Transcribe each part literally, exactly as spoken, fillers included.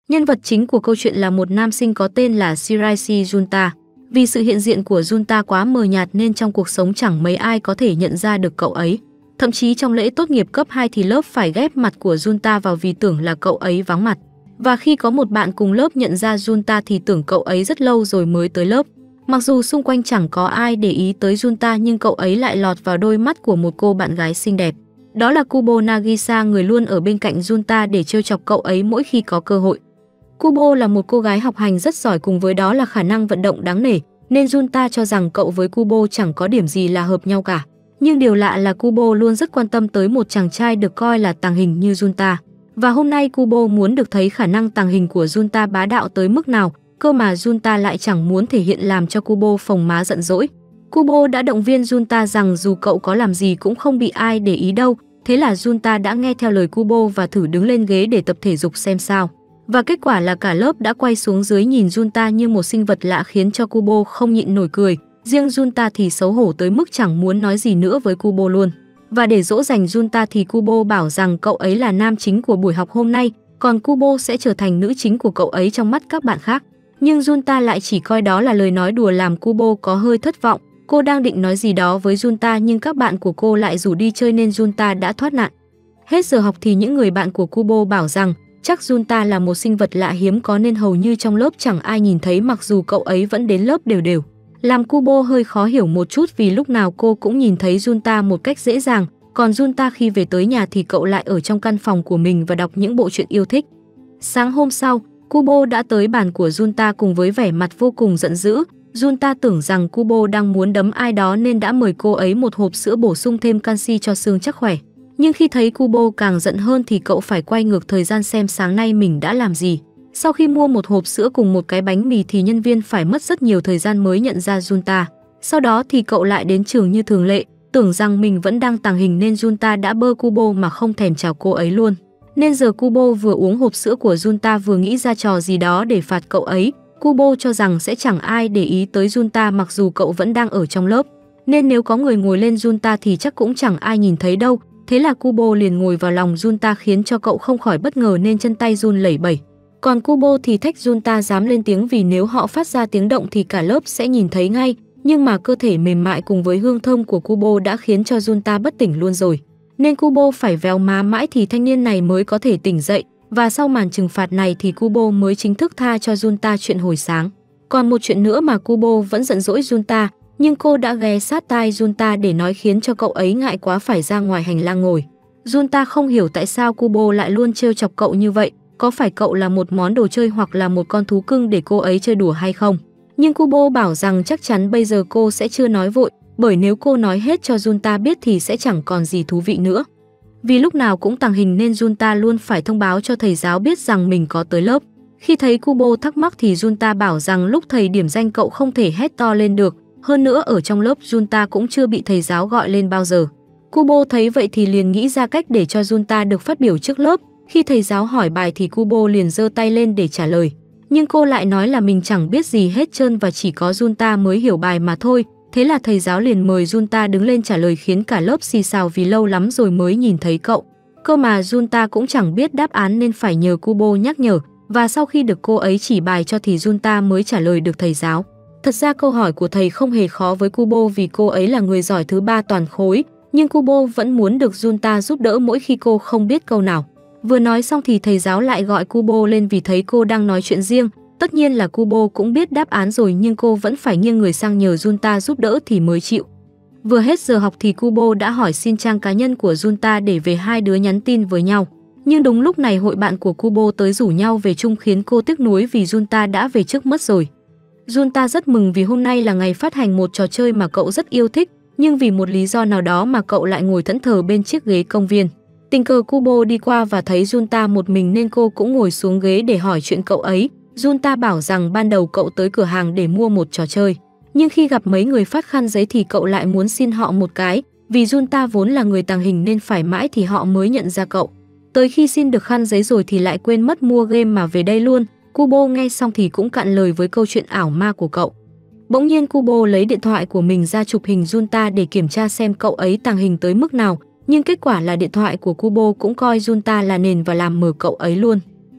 Nhân vật chính của câu chuyện là một nam sinh có tên là Shiraishi Junta. Vì sự hiện diện của Junta quá mờ nhạt nên trong cuộc sống chẳng mấy ai có thể nhận ra được cậu ấy. Thậm chí trong lễ tốt nghiệp cấp hai thì lớp phải ghép mặt của Junta vào vì tưởng là cậu ấy vắng mặt. Và khi có một bạn cùng lớp nhận ra Junta thì tưởng cậu ấy rất lâu rồi mới tới lớp. Mặc dù xung quanh chẳng có ai để ý tới Junta nhưng cậu ấy lại lọt vào đôi mắt của một cô bạn gái xinh đẹp. Đó là Kubo Nagisa, người luôn ở bên cạnh Junta để trêu chọc cậu ấy mỗi khi có cơ hội. Kubo là một cô gái học hành rất giỏi, cùng với đó là khả năng vận động đáng nể, nên Junta cho rằng cậu với Kubo chẳng có điểm gì là hợp nhau cả. Nhưng điều lạ là Kubo luôn rất quan tâm tới một chàng trai được coi là tàng hình như Junta. Và hôm nay Kubo muốn được thấy khả năng tàng hình của Junta bá đạo tới mức nào, cơ mà Junta lại chẳng muốn thể hiện, làm cho Kubo phồng má giận dỗi. Kubo đã động viên Junta rằng dù cậu có làm gì cũng không bị ai để ý đâu. Thế là Junta đã nghe theo lời Kubo và thử đứng lên ghế để tập thể dục xem sao. Và kết quả là cả lớp đã quay xuống dưới nhìn Junta như một sinh vật lạ, khiến cho Kubo không nhịn nổi cười. Riêng Junta thì xấu hổ tới mức chẳng muốn nói gì nữa với Kubo luôn. Và để dỗ dành Junta thì Kubo bảo rằng cậu ấy là nam chính của buổi học hôm nay, còn Kubo sẽ trở thành nữ chính của cậu ấy trong mắt các bạn khác. Nhưng Junta lại chỉ coi đó là lời nói đùa, làm Kubo có hơi thất vọng. Cô đang định nói gì đó với Junta nhưng các bạn của cô lại rủ đi chơi nên Junta đã thoát nạn. Hết giờ học thì những người bạn của Kubo bảo rằng chắc Junta là một sinh vật lạ hiếm có nên hầu như trong lớp chẳng ai nhìn thấy, mặc dù cậu ấy vẫn đến lớp đều đều. Làm Kubo hơi khó hiểu một chút vì lúc nào cô cũng nhìn thấy Junta một cách dễ dàng, còn Junta khi về tới nhà thì cậu lại ở trong căn phòng của mình và đọc những bộ truyện yêu thích. Sáng hôm sau, Kubo đã tới bàn của Junta cùng với vẻ mặt vô cùng giận dữ. Junta tưởng rằng Kubo đang muốn đấm ai đó nên đã mời cô ấy một hộp sữa bổ sung thêm canxi cho xương chắc khỏe. Nhưng khi thấy Kubo càng giận hơn thì cậu phải quay ngược thời gian xem sáng nay mình đã làm gì. Sau khi mua một hộp sữa cùng một cái bánh mì thì nhân viên phải mất rất nhiều thời gian mới nhận ra Junta. Sau đó thì cậu lại đến trường như thường lệ, tưởng rằng mình vẫn đang tàng hình nên Junta đã bơ Kubo mà không thèm chào cô ấy luôn. Nên giờ Kubo vừa uống hộp sữa của Junta vừa nghĩ ra trò gì đó để phạt cậu ấy. Kubo cho rằng sẽ chẳng ai để ý tới Junta mặc dù cậu vẫn đang ở trong lớp. Nên nếu có người ngồi lên Junta thì chắc cũng chẳng ai nhìn thấy đâu. Thế là Kubo liền ngồi vào lòng Junta khiến cho cậu không khỏi bất ngờ nên chân tay run lẩy bẩy. Còn Kubo thì thách Junta dám lên tiếng vì nếu họ phát ra tiếng động thì cả lớp sẽ nhìn thấy ngay. Nhưng mà cơ thể mềm mại cùng với hương thơm của Kubo đã khiến cho Junta bất tỉnh luôn rồi. Nên Kubo phải véo má mãi thì thanh niên này mới có thể tỉnh dậy. Và sau màn trừng phạt này thì Kubo mới chính thức tha cho Junta chuyện hồi sáng. Còn một chuyện nữa mà Kubo vẫn giận dỗi Junta, nhưng cô đã ghé sát tai Junta để nói khiến cho cậu ấy ngại quá phải ra ngoài hành lang ngồi. Junta không hiểu tại sao Kubo lại luôn trêu chọc cậu như vậy, có phải cậu là một món đồ chơi hoặc là một con thú cưng để cô ấy chơi đùa hay không? Nhưng Kubo bảo rằng chắc chắn bây giờ cô sẽ chưa nói vội, bởi nếu cô nói hết cho Junta biết thì sẽ chẳng còn gì thú vị nữa. Vì lúc nào cũng tàng hình nên Junta luôn phải thông báo cho thầy giáo biết rằng mình có tới lớp. Khi thấy Kubo thắc mắc thì Junta bảo rằng lúc thầy điểm danh cậu không thể hét to lên được. Hơn nữa ở trong lớp Junta cũng chưa bị thầy giáo gọi lên bao giờ. Kubo thấy vậy thì liền nghĩ ra cách để cho Junta được phát biểu trước lớp. Khi thầy giáo hỏi bài thì Kubo liền giơ tay lên để trả lời. Nhưng cô lại nói là mình chẳng biết gì hết trơn và chỉ có Junta mới hiểu bài mà thôi. Thế là thầy giáo liền mời Junta đứng lên trả lời khiến cả lớp xì xào vì lâu lắm rồi mới nhìn thấy cậu. Cơ mà Junta cũng chẳng biết đáp án nên phải nhờ Kubo nhắc nhở. Và sau khi được cô ấy chỉ bài cho thì Junta mới trả lời được thầy giáo. Thật ra câu hỏi của thầy không hề khó với Kubo vì cô ấy là người giỏi thứ ba toàn khối. Nhưng Kubo vẫn muốn được Junta giúp đỡ mỗi khi cô không biết câu nào. Vừa nói xong thì thầy giáo lại gọi Kubo lên vì thấy cô đang nói chuyện riêng. Tất nhiên là Kubo cũng biết đáp án rồi nhưng cô vẫn phải nghiêng người sang nhờ Junta giúp đỡ thì mới chịu. Vừa hết giờ học thì Kubo đã hỏi xin trang cá nhân của Junta để về hai đứa nhắn tin với nhau. Nhưng đúng lúc này hội bạn của Kubo tới rủ nhau về chung khiến cô tiếc nuối vì Junta đã về trước mất rồi. Junta rất mừng vì hôm nay là ngày phát hành một trò chơi mà cậu rất yêu thích, nhưng vì một lý do nào đó mà cậu lại ngồi thẫn thờ bên chiếc ghế công viên. Tình cờ Kubo đi qua và thấy Junta một mình nên cô cũng ngồi xuống ghế để hỏi chuyện cậu ấy. Junta bảo rằng ban đầu cậu tới cửa hàng để mua một trò chơi. Nhưng khi gặp mấy người phát khăn giấy thì cậu lại muốn xin họ một cái. Vì Junta vốn là người tàng hình nên phải mãi thì họ mới nhận ra cậu. Tới khi xin được khăn giấy rồi thì lại quên mất mua game mà về đây luôn. Kubo nghe xong thì cũng cạn lời với câu chuyện ảo ma của cậu. Bỗng nhiên Kubo lấy điện thoại của mình ra chụp hình Junta để kiểm tra xem cậu ấy tàng hình tới mức nào. Nhưng kết quả là điện thoại của Kubo cũng coi Junta là nền và làm mờ cậu ấy luôn.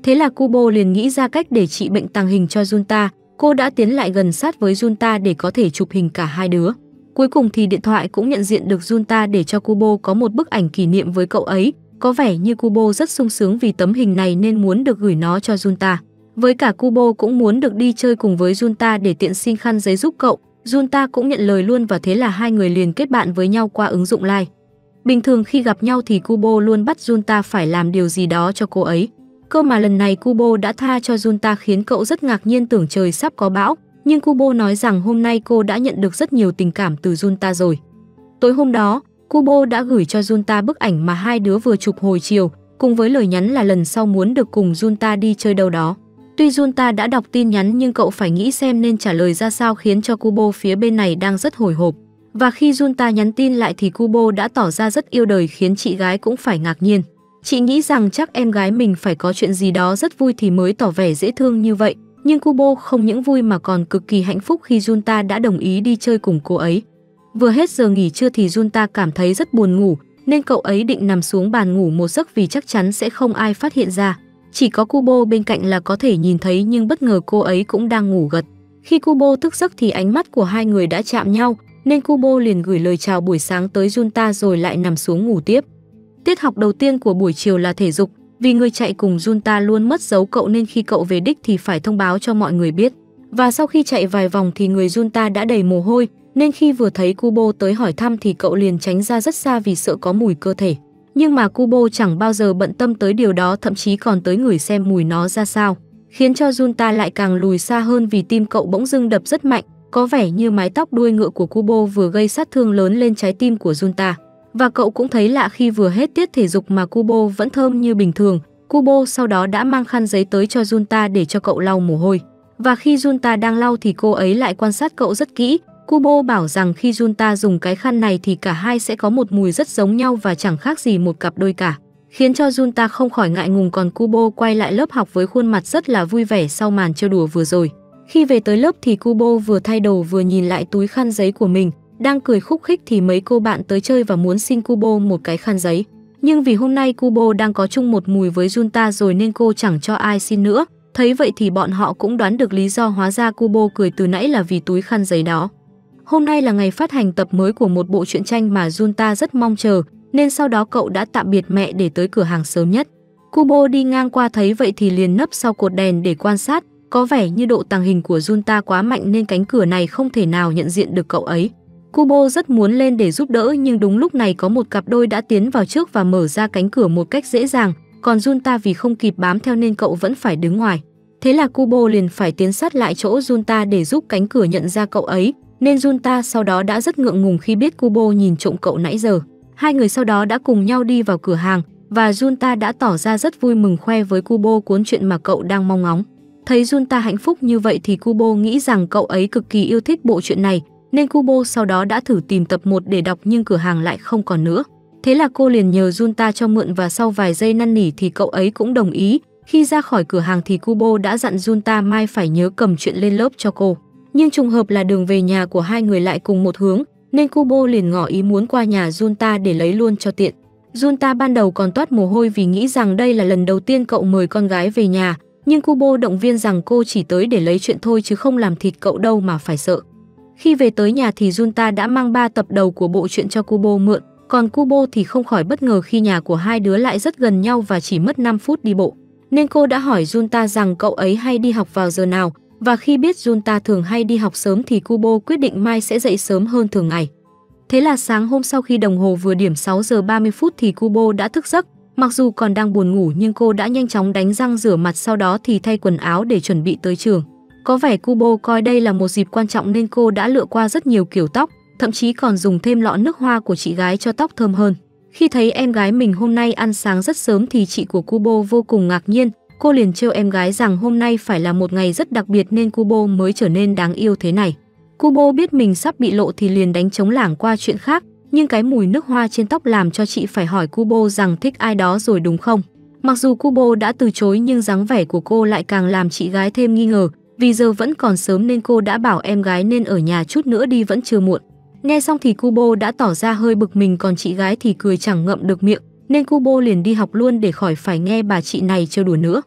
Thế là Kubo liền nghĩ ra cách để trị bệnh tàng hình cho Junta. Cô đã tiến lại gần sát với Junta để có thể chụp hình cả hai đứa. Cuối cùng thì điện thoại cũng nhận diện được Junta để cho Kubo có một bức ảnh kỷ niệm với cậu ấy. Có vẻ như Kubo rất sung sướng vì tấm hình này nên muốn được gửi nó cho Junta. Với cả Kubo cũng muốn được đi chơi cùng với Junta để tiện xin khăn giấy giúp cậu. Junta cũng nhận lời luôn và thế là hai người liền kết bạn với nhau qua ứng dụng Line. Bình thường khi gặp nhau thì Kubo luôn bắt Junta phải làm điều gì đó cho cô ấy. Cơ mà lần này Kubo đã tha cho Junta khiến cậu rất ngạc nhiên, tưởng trời sắp có bão. Nhưng Kubo nói rằng hôm nay cô đã nhận được rất nhiều tình cảm từ Junta rồi. Tối hôm đó, Kubo đã gửi cho Junta bức ảnh mà hai đứa vừa chụp hồi chiều, cùng với lời nhắn là lần sau muốn được cùng Junta đi chơi đâu đó. Tuy Junta đã đọc tin nhắn nhưng cậu phải nghĩ xem nên trả lời ra sao, khiến cho Kubo phía bên này đang rất hồi hộp. Và khi Junta nhắn tin lại thì Kubo đã tỏ ra rất yêu đời, khiến chị gái cũng phải ngạc nhiên. Chị nghĩ rằng chắc em gái mình phải có chuyện gì đó rất vui thì mới tỏ vẻ dễ thương như vậy. Nhưng Kubo không những vui mà còn cực kỳ hạnh phúc khi Junta đã đồng ý đi chơi cùng cô ấy. Vừa hết giờ nghỉ trưa thì Junta cảm thấy rất buồn ngủ, nên cậu ấy định nằm xuống bàn ngủ một giấc vì chắc chắn sẽ không ai phát hiện ra. Chỉ có Kubo bên cạnh là có thể nhìn thấy, nhưng bất ngờ cô ấy cũng đang ngủ gật. Khi Kubo thức giấc thì ánh mắt của hai người đã chạm nhau, nên Kubo liền gửi lời chào buổi sáng tới Junta rồi lại nằm xuống ngủ tiếp. Tiết học đầu tiên của buổi chiều là thể dục. Vì người chạy cùng Junta luôn mất dấu cậu nên khi cậu về đích thì phải thông báo cho mọi người biết. Và sau khi chạy vài vòng thì người Junta đã đầy mồ hôi, nên khi vừa thấy Kubo tới hỏi thăm thì cậu liền tránh ra rất xa vì sợ có mùi cơ thể. Nhưng mà Kubo chẳng bao giờ bận tâm tới điều đó, thậm chí còn tới ngửi xem mùi nó ra sao, khiến cho Junta lại càng lùi xa hơn vì tim cậu bỗng dưng đập rất mạnh, có vẻ như mái tóc đuôi ngựa của Kubo vừa gây sát thương lớn lên trái tim của Junta. Và cậu cũng thấy lạ khi vừa hết tiết thể dục mà Kubo vẫn thơm như bình thường. Kubo sau đó đã mang khăn giấy tới cho Junta để cho cậu lau mồ hôi. Và khi Junta đang lau thì cô ấy lại quan sát cậu rất kỹ. Kubo bảo rằng khi Junta dùng cái khăn này thì cả hai sẽ có một mùi rất giống nhau và chẳng khác gì một cặp đôi cả, khiến cho Junta không khỏi ngại ngùng. Còn Kubo quay lại lớp học với khuôn mặt rất là vui vẻ sau màn trêu đùa vừa rồi. Khi về tới lớp thì Kubo vừa thay đồ vừa nhìn lại túi khăn giấy của mình, đang cười khúc khích thì mấy cô bạn tới chơi và muốn xin Kubo một cái khăn giấy. Nhưng vì hôm nay Kubo đang có chung một mùi với Junta rồi nên cô chẳng cho ai xin nữa. Thấy vậy thì bọn họ cũng đoán được lý do, hóa ra Kubo cười từ nãy là vì túi khăn giấy đó. Hôm nay là ngày phát hành tập mới của một bộ truyện tranh mà Junta rất mong chờ, nên sau đó cậu đã tạm biệt mẹ để tới cửa hàng sớm nhất. Kubo đi ngang qua thấy vậy thì liền nấp sau cột đèn để quan sát, có vẻ như độ tàng hình của Junta quá mạnh nên cánh cửa này không thể nào nhận diện được cậu ấy. Kubo rất muốn lên để giúp đỡ nhưng đúng lúc này có một cặp đôi đã tiến vào trước và mở ra cánh cửa một cách dễ dàng, còn Junta vì không kịp bám theo nên cậu vẫn phải đứng ngoài. Thế là Kubo liền phải tiến sát lại chỗ Junta để giúp cánh cửa nhận ra cậu ấy, nên Junta sau đó đã rất ngượng ngùng khi biết Kubo nhìn trộm cậu nãy giờ. Hai người sau đó đã cùng nhau đi vào cửa hàng và Junta đã tỏ ra rất vui mừng khoe với Kubo cuốn truyện mà cậu đang mong ngóng. Thấy Junta hạnh phúc như vậy thì Kubo nghĩ rằng cậu ấy cực kỳ yêu thích bộ truyện này, nên Kubo sau đó đã thử tìm tập một để đọc nhưng cửa hàng lại không còn nữa. Thế là cô liền nhờ Junta cho mượn và sau vài giây năn nỉ thì cậu ấy cũng đồng ý. Khi ra khỏi cửa hàng thì Kubo đã dặn Junta mai phải nhớ cầm chuyện lên lớp cho cô. Nhưng trùng hợp là đường về nhà của hai người lại cùng một hướng, nên Kubo liền ngỏ ý muốn qua nhà Junta để lấy luôn cho tiện. Junta ban đầu còn toát mồ hôi vì nghĩ rằng đây là lần đầu tiên cậu mời con gái về nhà, nhưng Kubo động viên rằng cô chỉ tới để lấy chuyện thôi chứ không làm thịt cậu đâu mà phải sợ. Khi về tới nhà thì Junta đã mang ba tập đầu của bộ truyện cho Kubo mượn, còn Kubo thì không khỏi bất ngờ khi nhà của hai đứa lại rất gần nhau và chỉ mất năm phút đi bộ. Nên cô đã hỏi Junta rằng cậu ấy hay đi học vào giờ nào, và khi biết Junta thường hay đi học sớm thì Kubo quyết định mai sẽ dậy sớm hơn thường ngày. Thế là sáng hôm sau khi đồng hồ vừa điểm sáu giờ ba mươi phút thì Kubo đã thức giấc. Mặc dù còn đang buồn ngủ nhưng cô đã nhanh chóng đánh răng rửa mặt, sau đó thì thay quần áo để chuẩn bị tới trường. Có vẻ Kubo coi đây là một dịp quan trọng nên cô đã lựa qua rất nhiều kiểu tóc, thậm chí còn dùng thêm lọ nước hoa của chị gái cho tóc thơm hơn. Khi thấy em gái mình hôm nay ăn sáng rất sớm thì chị của Kubo vô cùng ngạc nhiên. Cô liền trêu em gái rằng hôm nay phải là một ngày rất đặc biệt nên Kubo mới trở nên đáng yêu thế này. Kubo biết mình sắp bị lộ thì liền đánh trống lảng qua chuyện khác, nhưng cái mùi nước hoa trên tóc làm cho chị phải hỏi Kubo rằng thích ai đó rồi đúng không. Mặc dù Kubo đã từ chối nhưng dáng vẻ của cô lại càng làm chị gái thêm nghi ngờ. Vì giờ vẫn còn sớm nên cô đã bảo em gái nên ở nhà chút nữa đi, vẫn chưa muộn. Nghe xong thì Kubo đã tỏ ra hơi bực mình, còn chị gái thì cười chẳng ngậm được miệng, nên Kubo liền đi học luôn để khỏi phải nghe bà chị này trêu đùa nữa.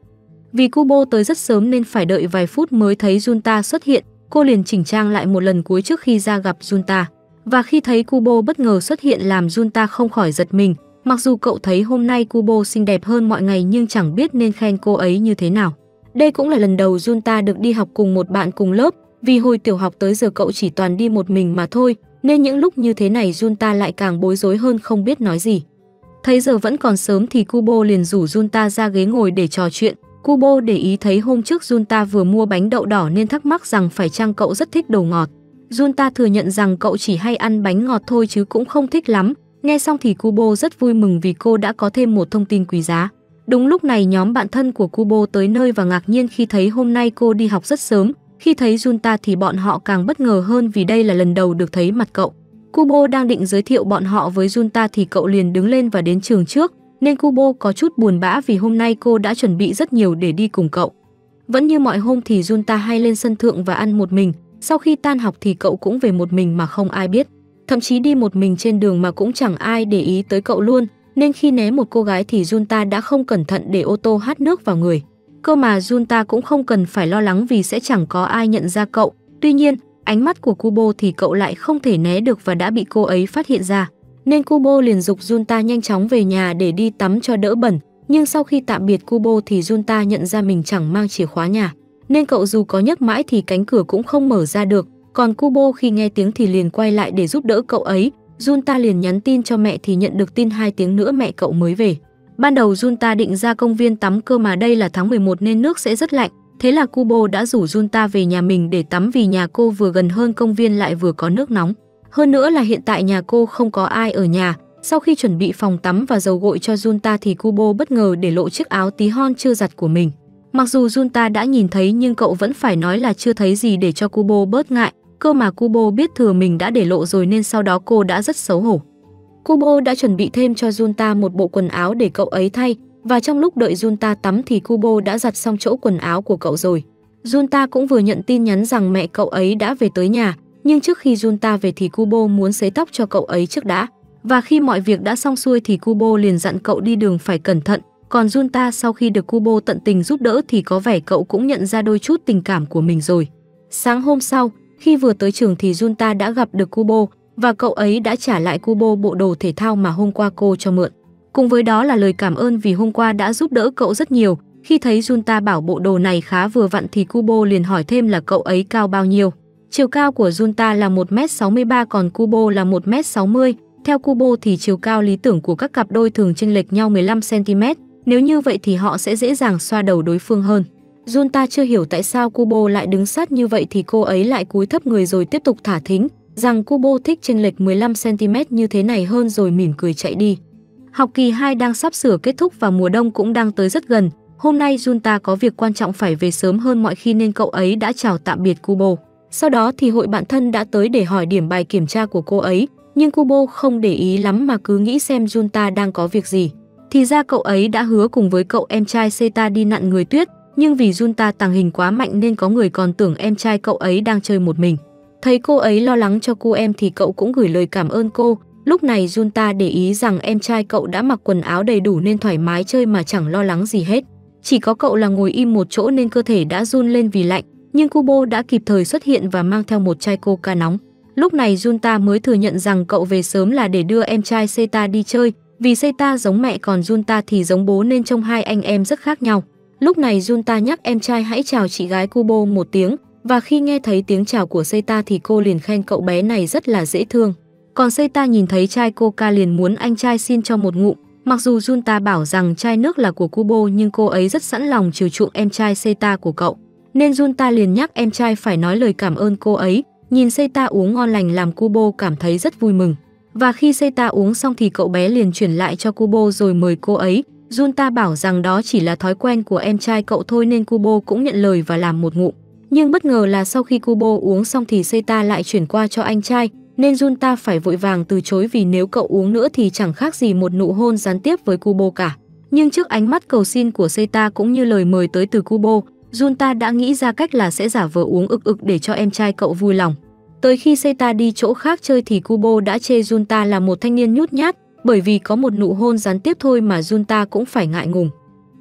Vì Kubo tới rất sớm nên phải đợi vài phút mới thấy Junta xuất hiện, cô liền chỉnh trang lại một lần cuối trước khi ra gặp Junta. Và khi thấy Kubo bất ngờ xuất hiện làm Junta không khỏi giật mình, mặc dù cậu thấy hôm nay Kubo xinh đẹp hơn mọi ngày nhưng chẳng biết nên khen cô ấy như thế nào. Đây cũng là lần đầu Junta được đi học cùng một bạn cùng lớp, vì hồi tiểu học tới giờ cậu chỉ toàn đi một mình mà thôi, nên những lúc như thế này Junta lại càng bối rối hơn không biết nói gì. Thấy giờ vẫn còn sớm thì Kubo liền rủ Junta ra ghế ngồi để trò chuyện. Kubo để ý thấy hôm trước Junta vừa mua bánh đậu đỏ nên thắc mắc rằng phải chăng cậu rất thích đồ ngọt. Junta thừa nhận rằng cậu chỉ hay ăn bánh ngọt thôi chứ cũng không thích lắm. Nghe xong thì Kubo rất vui mừng vì cô đã có thêm một thông tin quý giá. Đúng lúc này nhóm bạn thân của Kubo tới nơi và ngạc nhiên khi thấy hôm nay cô đi học rất sớm. Khi thấy Junta thì bọn họ càng bất ngờ hơn vì đây là lần đầu được thấy mặt cậu. Kubo đang định giới thiệu bọn họ với Junta thì cậu liền đứng lên và đến trường trước, nên Kubo có chút buồn bã vì hôm nay cô đã chuẩn bị rất nhiều để đi cùng cậu. Vẫn như mọi hôm thì Junta hay lên sân thượng và ăn một mình, sau khi tan học thì cậu cũng về một mình mà không ai biết. Thậm chí đi một mình trên đường mà cũng chẳng ai để ý tới cậu luôn, nên khi né một cô gái thì Junta đã không cẩn thận để ô tô hắt nước vào người. Cơ mà Junta cũng không cần phải lo lắng vì sẽ chẳng có ai nhận ra cậu. Tuy nhiên, ánh mắt của Kubo thì cậu lại không thể né được và đã bị cô ấy phát hiện ra. Nên Kubo liền giục Junta nhanh chóng về nhà để đi tắm cho đỡ bẩn. Nhưng sau khi tạm biệt Kubo thì Junta nhận ra mình chẳng mang chìa khóa nhà. Nên cậu dù có nhấc mãi thì cánh cửa cũng không mở ra được. Còn Kubo khi nghe tiếng thì liền quay lại để giúp đỡ cậu ấy. Junta liền nhắn tin cho mẹ thì nhận được tin hai tiếng nữa mẹ cậu mới về. Ban đầu Junta định ra công viên tắm cơ mà đây là tháng mười một nên nước sẽ rất lạnh. Thế là Kubo đã rủ Junta về nhà mình để tắm vì nhà cô vừa gần hơn công viên lại vừa có nước nóng. Hơn nữa là hiện tại nhà cô không có ai ở nhà. Sau khi chuẩn bị phòng tắm và dầu gội cho Junta thì Kubo bất ngờ để lộ chiếc áo tí hon chưa giặt của mình. Mặc dù Junta đã nhìn thấy nhưng cậu vẫn phải nói là chưa thấy gì để cho Kubo bớt ngại. Cơ mà Kubo biết thừa mình đã để lộ rồi nên sau đó cô đã rất xấu hổ. Kubo đã chuẩn bị thêm cho Junta một bộ quần áo để cậu ấy thay. Và trong lúc đợi Junta tắm thì Kubo đã giặt xong chỗ quần áo của cậu rồi. Junta cũng vừa nhận tin nhắn rằng mẹ cậu ấy đã về tới nhà. Nhưng trước khi Junta về thì Kubo muốn sấy tóc cho cậu ấy trước đã. Và khi mọi việc đã xong xuôi thì Kubo liền dặn cậu đi đường phải cẩn thận. Còn Junta sau khi được Kubo tận tình giúp đỡ thì có vẻ cậu cũng nhận ra đôi chút tình cảm của mình rồi. Sáng hôm sau, khi vừa tới trường thì Junta đã gặp được Kubo. Và cậu ấy đã trả lại Kubo bộ đồ thể thao mà hôm qua cô cho mượn. Cùng với đó là lời cảm ơn vì hôm qua đã giúp đỡ cậu rất nhiều. Khi thấy Junta bảo bộ đồ này khá vừa vặn thì Kubo liền hỏi thêm là cậu ấy cao bao nhiêu. Chiều cao của Junta là một mét sáu mươi ba còn Kubo là một mét sáu mươi. Theo Kubo thì chiều cao lý tưởng của các cặp đôi thường chênh lệch nhau mười lăm xăng ti mét. Nếu như vậy thì họ sẽ dễ dàng xoa đầu đối phương hơn. Junta chưa hiểu tại sao Kubo lại đứng sát như vậy thì cô ấy lại cúi thấp người rồi tiếp tục thả thính rằng Kubo thích chênh lệch mười lăm xăng ti mét như thế này hơn rồi mỉm cười chạy đi. Học kỳ hai đang sắp sửa kết thúc và mùa đông cũng đang tới rất gần. Hôm nay Junta có việc quan trọng phải về sớm hơn mọi khi nên cậu ấy đã chào tạm biệt Kubo. Sau đó thì hội bạn thân đã tới để hỏi điểm bài kiểm tra của cô ấy. Nhưng Kubo không để ý lắm mà cứ nghĩ xem Junta đang có việc gì. Thì ra cậu ấy đã hứa cùng với cậu em trai Seta đi nặn người tuyết. Nhưng vì Junta tàng hình quá mạnh nên có người còn tưởng em trai cậu ấy đang chơi một mình. Thấy cô ấy lo lắng cho cô em thì cậu cũng gửi lời cảm ơn cô. Lúc này Junta để ý rằng em trai cậu đã mặc quần áo đầy đủ nên thoải mái chơi mà chẳng lo lắng gì hết. Chỉ có cậu là ngồi im một chỗ nên cơ thể đã run lên vì lạnh. Nhưng Kubo đã kịp thời xuất hiện và mang theo một chai coca nóng. Lúc này Junta mới thừa nhận rằng cậu về sớm là để đưa em trai Seta đi chơi. Vì Seta giống mẹ còn Junta thì giống bố nên trông hai anh em rất khác nhau. Lúc này Junta nhắc em trai hãy chào chị gái Kubo một tiếng. Và khi nghe thấy tiếng chào của Seta thì cô liền khen cậu bé này rất là dễ thương. Còn Seta nhìn thấy chai coca liền muốn anh trai xin cho một ngụm. Mặc dù Junta bảo rằng chai nước là của Kubo nhưng cô ấy rất sẵn lòng chiều chuộng em trai Seta của cậu. Nên Junta liền nhắc em trai phải nói lời cảm ơn cô ấy. Nhìn Seta uống ngon lành làm Kubo cảm thấy rất vui mừng. Và khi Seta uống xong thì cậu bé liền chuyển lại cho Kubo rồi mời cô ấy. Junta bảo rằng đó chỉ là thói quen của em trai cậu thôi nên Kubo cũng nhận lời và làm một ngụm. Nhưng bất ngờ là sau khi Kubo uống xong thì Seta lại chuyển qua cho anh trai. Nên Junta phải vội vàng từ chối vì nếu cậu uống nữa thì chẳng khác gì một nụ hôn gián tiếp với Kubo cả. Nhưng trước ánh mắt cầu xin của Seta cũng như lời mời tới từ Kubo, Junta đã nghĩ ra cách là sẽ giả vờ uống ực ực để cho em trai cậu vui lòng. Tới khi Seta đi chỗ khác chơi thì Kubo đã chê Junta là một thanh niên nhút nhát, bởi vì có một nụ hôn gián tiếp thôi mà Junta cũng phải ngại ngùng.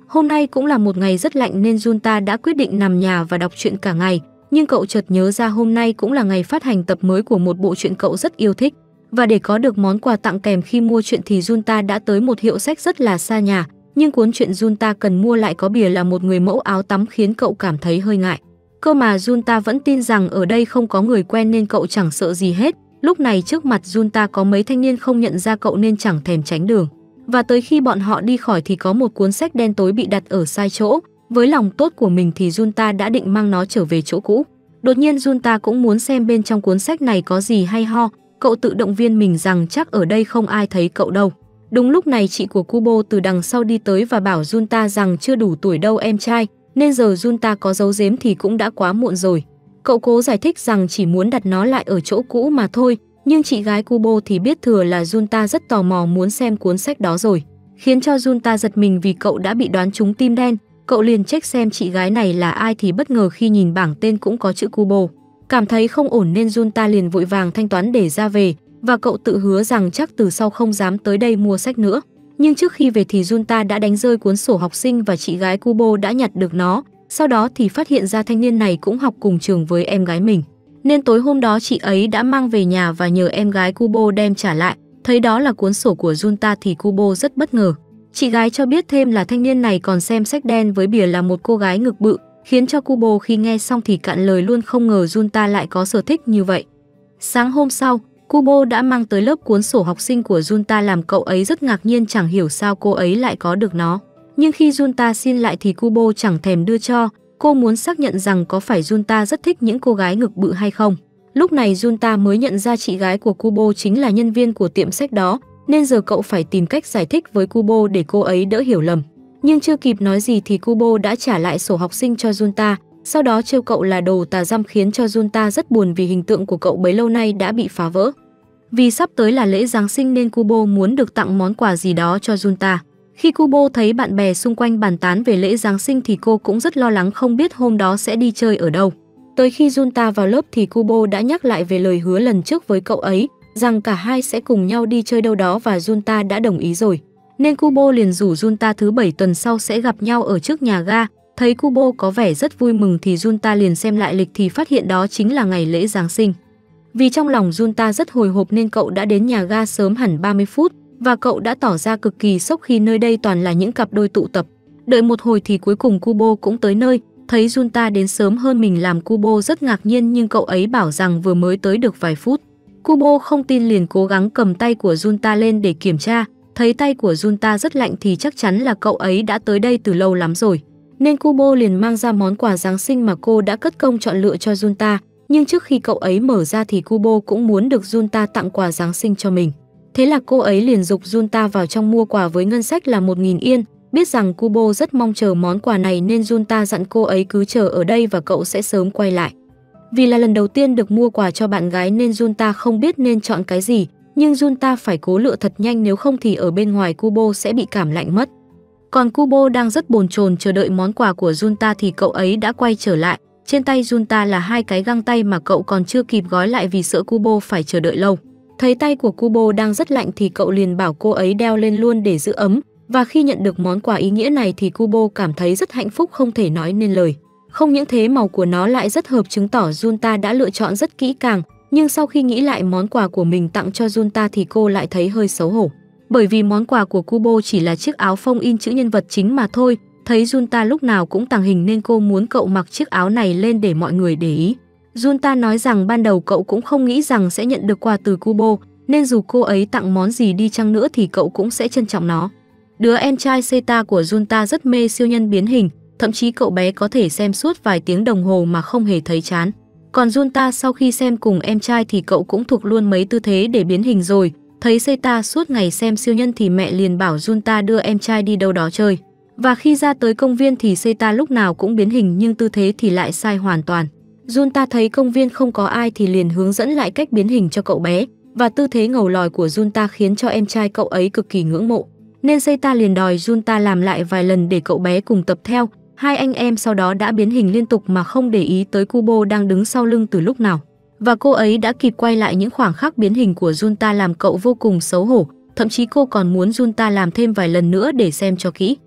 Hôm nay cũng là một ngày rất lạnh nên Junta đã quyết định nằm nhà và đọc truyện cả ngày, nhưng cậu chợt nhớ ra hôm nay cũng là ngày phát hành tập mới của một bộ truyện cậu rất yêu thích. Và để có được món quà tặng kèm khi mua truyện thì Junta đã tới một hiệu sách rất là xa nhà, nhưng cuốn truyện Junta cần mua lại có bìa là một người mẫu áo tắm khiến cậu cảm thấy hơi ngại. Cơ mà Junta vẫn tin rằng ở đây không có người quen nên cậu chẳng sợ gì hết. Lúc này trước mặt Junta có mấy thanh niên không nhận ra cậu nên chẳng thèm tránh đường. Và tới khi bọn họ đi khỏi thì có một cuốn sách đen tối bị đặt ở sai chỗ. Với lòng tốt của mình thì Junta đã định mang nó trở về chỗ cũ. Đột nhiên Junta cũng muốn xem bên trong cuốn sách này có gì hay ho. Cậu tự động viên mình rằng chắc ở đây không ai thấy cậu đâu. Đúng lúc này chị của Kubo từ đằng sau đi tới và bảo Junta rằng chưa đủ tuổi đâu em trai, nên giờ Junta có giấu giếm thì cũng đã quá muộn rồi. Cậu cố giải thích rằng chỉ muốn đặt nó lại ở chỗ cũ mà thôi, nhưng chị gái Kubo thì biết thừa là Junta rất tò mò muốn xem cuốn sách đó rồi, khiến cho Junta giật mình vì cậu đã bị đoán trúng tim đen. Cậu liền check xem chị gái này là ai thì bất ngờ khi nhìn bảng tên cũng có chữ Kubo. Cảm thấy không ổn nên Junta liền vội vàng thanh toán để ra về, và cậu tự hứa rằng chắc từ sau không dám tới đây mua sách nữa. Nhưng trước khi về thì Junta đã đánh rơi cuốn sổ học sinh và chị gái Kubo đã nhặt được nó. Sau đó thì phát hiện ra thanh niên này cũng học cùng trường với em gái mình. Nên tối hôm đó chị ấy đã mang về nhà và nhờ em gái Kubo đem trả lại. Thấy đó là cuốn sổ của Junta thì Kubo rất bất ngờ. Chị gái cho biết thêm là thanh niên này còn xem sách đen với bìa là một cô gái ngực bự, khiến cho Kubo khi nghe xong thì cạn lời luôn, không ngờ Junta lại có sở thích như vậy. Sáng hôm sau, Kubo đã mang tới lớp cuốn sổ học sinh của Junta làm cậu ấy rất ngạc nhiên, chẳng hiểu sao cô ấy lại có được nó. Nhưng khi Junta xin lại thì Kubo chẳng thèm đưa cho, cô muốn xác nhận rằng có phải Junta rất thích những cô gái ngực bự hay không. Lúc này Junta mới nhận ra chị gái của Kubo chính là nhân viên của tiệm sách đó, nên giờ cậu phải tìm cách giải thích với Kubo để cô ấy đỡ hiểu lầm. Nhưng chưa kịp nói gì thì Kubo đã trả lại sổ học sinh cho Junta, sau đó trêu cậu là đồ tà dăm, khiến cho Junta rất buồn vì hình tượng của cậu bấy lâu nay đã bị phá vỡ. Vì sắp tới là lễ Giáng sinh nên Kubo muốn được tặng món quà gì đó cho Junta. Khi Kubo thấy bạn bè xung quanh bàn tán về lễ Giáng sinh thì cô cũng rất lo lắng không biết hôm đó sẽ đi chơi ở đâu. Tới khi Junta vào lớp thì Kubo đã nhắc lại về lời hứa lần trước với cậu ấy, rằng cả hai sẽ cùng nhau đi chơi đâu đó và Junta đã đồng ý rồi. Nên Kubo liền rủ Junta thứ bảy tuần sau sẽ gặp nhau ở trước nhà ga. Thấy Kubo có vẻ rất vui mừng thì Junta liền xem lại lịch thì phát hiện đó chính là ngày lễ Giáng sinh. Vì trong lòng Junta rất hồi hộp nên cậu đã đến nhà ga sớm hẳn ba mươi phút, và cậu đã tỏ ra cực kỳ sốc khi nơi đây toàn là những cặp đôi tụ tập. Đợi một hồi thì cuối cùng Kubo cũng tới nơi, thấy Junta đến sớm hơn mình làm Kubo rất ngạc nhiên, nhưng cậu ấy bảo rằng vừa mới tới được vài phút. Kubo không tin liền cố gắng cầm tay của Junta lên để kiểm tra, thấy tay của Junta rất lạnh thì chắc chắn là cậu ấy đã tới đây từ lâu lắm rồi. Nên Kubo liền mang ra món quà Giáng sinh mà cô đã cất công chọn lựa cho Junta, nhưng trước khi cậu ấy mở ra thì Kubo cũng muốn được Junta tặng quà Giáng sinh cho mình. Thế là cô ấy liền giục Junta vào trong mua quà với ngân sách là một nghìn yên, biết rằng Kubo rất mong chờ món quà này nên Junta dặn cô ấy cứ chờ ở đây và cậu sẽ sớm quay lại. Vì là lần đầu tiên được mua quà cho bạn gái nên Junta không biết nên chọn cái gì, nhưng Junta phải cố lựa thật nhanh nếu không thì ở bên ngoài Kubo sẽ bị cảm lạnh mất. Còn Kubo đang rất bồn chồn chờ đợi món quà của Junta thì cậu ấy đã quay trở lại. Trên tay Junta là hai cái găng tay mà cậu còn chưa kịp gói lại vì sợ Kubo phải chờ đợi lâu. Thấy tay của Kubo đang rất lạnh thì cậu liền bảo cô ấy đeo lên luôn để giữ ấm. Và khi nhận được món quà ý nghĩa này thì Kubo cảm thấy rất hạnh phúc không thể nói nên lời. Không những thế màu của nó lại rất hợp, chứng tỏ Junta đã lựa chọn rất kỹ càng. Nhưng sau khi nghĩ lại món quà của mình tặng cho Junta thì cô lại thấy hơi xấu hổ. Bởi vì món quà của Kubo chỉ là chiếc áo phông in chữ nhân vật chính mà thôi. Thấy Junta lúc nào cũng tàng hình nên cô muốn cậu mặc chiếc áo này lên để mọi người để ý. Junta nói rằng ban đầu cậu cũng không nghĩ rằng sẽ nhận được quà từ Kubo, nên dù cô ấy tặng món gì đi chăng nữa thì cậu cũng sẽ trân trọng nó. Đứa em trai Seta của Junta rất mê siêu nhân biến hình, thậm chí cậu bé có thể xem suốt vài tiếng đồng hồ mà không hề thấy chán. Còn Junta sau khi xem cùng em trai thì cậu cũng thuộc luôn mấy tư thế để biến hình rồi. Thấy Seta suốt ngày xem siêu nhân thì mẹ liền bảo Junta đưa em trai đi đâu đó chơi. Và khi ra tới công viên thì Seta lúc nào cũng biến hình nhưng tư thế thì lại sai hoàn toàn. Junta thấy công viên không có ai thì liền hướng dẫn lại cách biến hình cho cậu bé, và tư thế ngầu lòi của Junta khiến cho em trai cậu ấy cực kỳ ngưỡng mộ. Nên Seta liền đòi Junta làm lại vài lần để cậu bé cùng tập theo. Hai anh em sau đó đã biến hình liên tục mà không để ý tới Kubo đang đứng sau lưng từ lúc nào. Và cô ấy đã kịp quay lại những khoảng khắc biến hình của Junta làm cậu vô cùng xấu hổ. Thậm chí cô còn muốn Junta làm thêm vài lần nữa để xem cho kỹ.